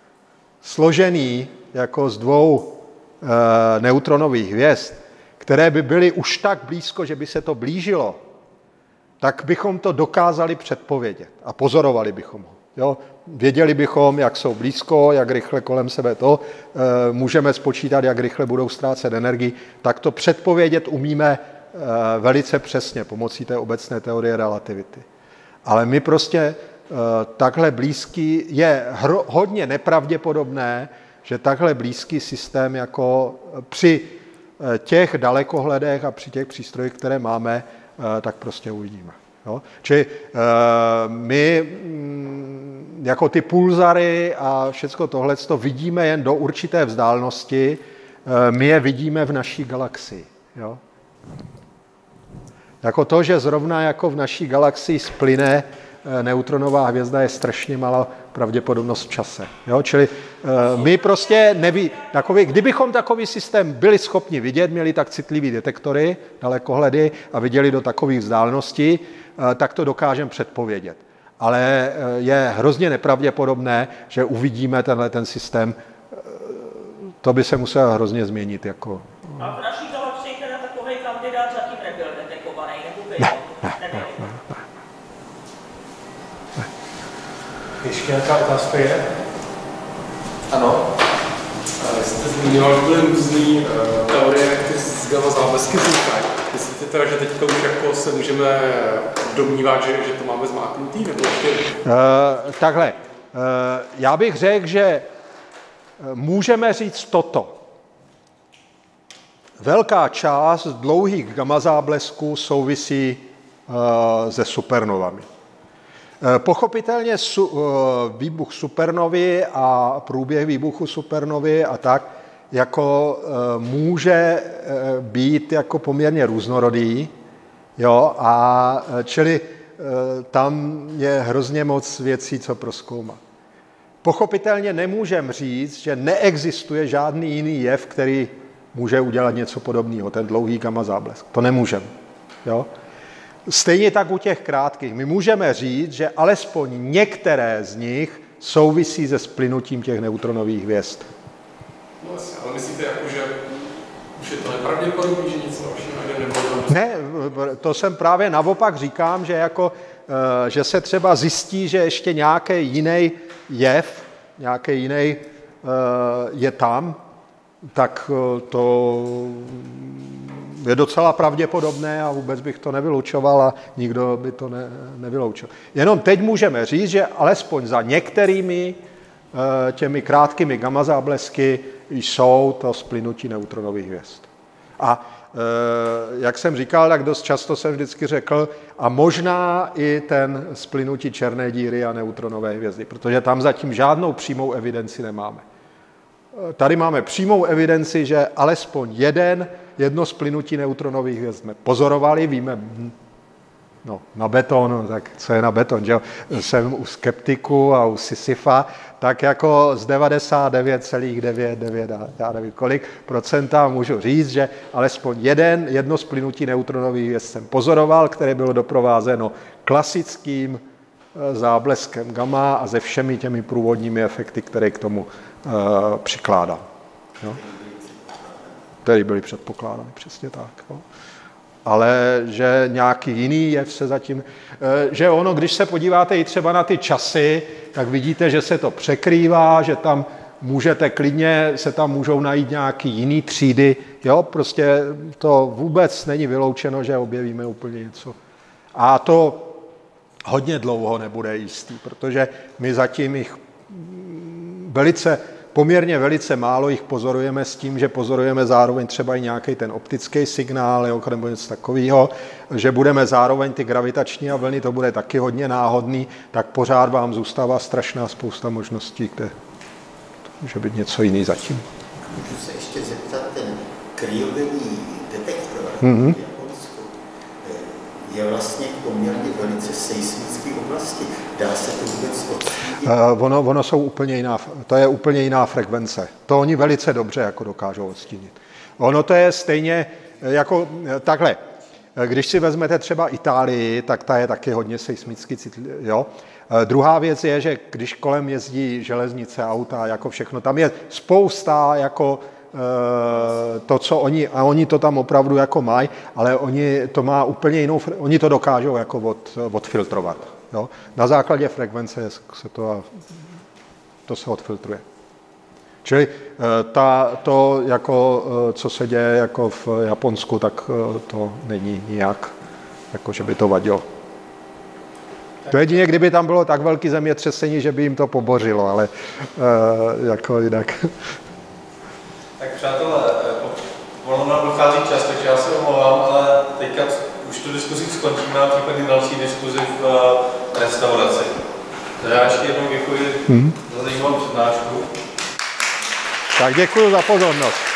S2: složený jako z dvou neutronových hvězd, které by byly už tak blízko, že by se to blížilo, tak bychom to dokázali předpovědět a pozorovali bychom ho. Jo? Věděli bychom, jak jsou blízko, jak rychle kolem sebe to, e, můžeme spočítat, jak rychle budou ztrácet energii, tak to předpovědět umíme e, velice přesně pomocí té obecné teorie relativity. Ale my prostě e, takhle blízký, je hro, hodně nepravděpodobné, že takhle blízký systém jako při těch dalekohledech a při těch přístrojích, které máme, tak prostě uvidíme. Jo? Čili my jako ty pulzary a všechno tohle to vidíme jen do určité vzdálenosti, my je vidíme v naší galaxii. Jo? Jako to, že zrovna jako v naší galaxii splyne neutronová hvězda, je strašně malá pravděpodobnost v čase. Jo? Čili uh, my prostě neví, takový, kdybychom takový systém byli schopni vidět, měli tak citlivý detektory, dalekohledy a viděli do takových vzdáleností, uh, tak to dokážeme předpovědět. Ale uh, je hrozně nepravděpodobné, že uvidíme tenhle ten systém. Uh, to by se muselo hrozně změnit. Jako, uh.
S6: A v naší galaxii teda takový kandidát zatím nebyl detekovaný, nebo byl?
S2: Ne, ne, ne, ne, ne.
S1: Ještě nějaká otázka je?
S11: Ano. Vy jste zmiňoval, že byly různý uh, teorie, jak ty z gamma záblesky vznikají. Myslíte teda, že teďka už jako se můžeme domnívat, že, že to máme zmáknutý? Nebo ještě... uh,
S2: takhle. Uh, já bych řekl, že můžeme říct toto. Velká část dlouhých gamma záblesků souvisí uh, se supernovami. Pochopitelně su, výbuch supernovy a průběh výbuchu supernovy a tak jako může být jako poměrně různorodý, jo, a čili tam je hrozně moc věcí, co prozkoumat. Pochopitelně nemůžeme říct, že neexistuje žádný jiný jev, který může udělat něco podobného, ten dlouhý gamma záblesk. To nemůžeme, jo. Stejně tak u těch krátkých. My můžeme říct, že alespoň některé z nich souvisí se splynutím těch neutronových hvězd.
S11: No jasně, ale myslíte, jako, že už je to nepravděpodobný, že nic dalšího nebo to...
S2: Ne, to jsem právě naopak říkám, že, jako, že se třeba zjistí, že ještě nějaký jiný jev, nějaký jiný je tam, tak to je docela pravděpodobné a vůbec bych to nevylučoval a nikdo by to ne, nevyloučil. Jenom teď můžeme říct, že alespoň za některými těmi krátkými gamma záblesky jsou to splynutí neutronových hvězd. A e, jak jsem říkal, tak dost často jsem vždycky řekl, a možná i ten splynutí černé díry a neutronové hvězdy, protože tam zatím žádnou přímou evidenci nemáme. Tady máme přímou evidenci, že alespoň jeden, jedno splynutí neutronových hvězd jsme pozorovali, víme, no, na beton, tak co je na beton, že jsem u skeptiků a u Sisyfa, tak jako z devadesát devět celá devět devět, já nevím kolik procenta můžu říct, že alespoň jeden, jedno splynutí neutronových hvězd jsem pozoroval, které bylo doprovázeno klasickým zábleskem gamma a se všemi těmi průvodními efekty, které k tomu uh, přikládám. Jo? Které byly předpokládány, přesně tak. Jo? Ale že nějaký jiný jev se zatím, že ono, když se podíváte i třeba na ty časy, tak vidíte, že se to překrývá, že tam můžete klidně, se tam můžou najít nějaký jiný třídy, jo, prostě to vůbec není vyloučeno, že objevíme úplně něco. A to hodně dlouho nebude jistý, protože my zatím jich velice, poměrně velice málo jich pozorujeme s tím, že pozorujeme zároveň třeba i nějaký ten optický signál, jo, nebo něco takového, že budeme zároveň ty gravitační a vlny, to bude taky hodně náhodný, tak pořád vám zůstává strašná spousta možností, kde to může být něco jiný zatím.
S12: Můžu se ještě zeptat, ten kryogenní detektor
S2: mm-hmm.
S12: v Japonsku je vlastně poměrně velice seismické oblasti. Dá se to vůbec odstítit?
S2: Uh, ono, ono jsou úplně jiná, to je úplně jiná frekvence. To oni velice dobře jako dokážou odstínit. Ono to je stejně jako takhle. Když si vezmete třeba Itálii, tak ta je taky hodně seismicky citlivá. Druhá věc je, že když kolem jezdí železnice, auta, jako všechno, tam je spousta jako to, co oni, a oni to tam opravdu jako mají, ale oni to má úplně jinou, oni to dokážou jako od, odfiltrovat. Jo? Na základě frekvence se to, to se odfiltruje. Čili ta, to, jako, co se děje jako v Japonsku, tak to není nijak, jako že by to vadilo. To jedině, kdyby tam bylo tak velké zemětřesení, že by jim to pobořilo, ale jako jinak.
S1: Tak přátelé, ono nám dochází čas, takže já se omlouvám, ale teďka už tu diskuzi skončíme a případně další diskuzi v restauraci. Já ještě jednou děkuji hmm. za zajímavou přednášku.
S2: Tak děkuji za pozornost.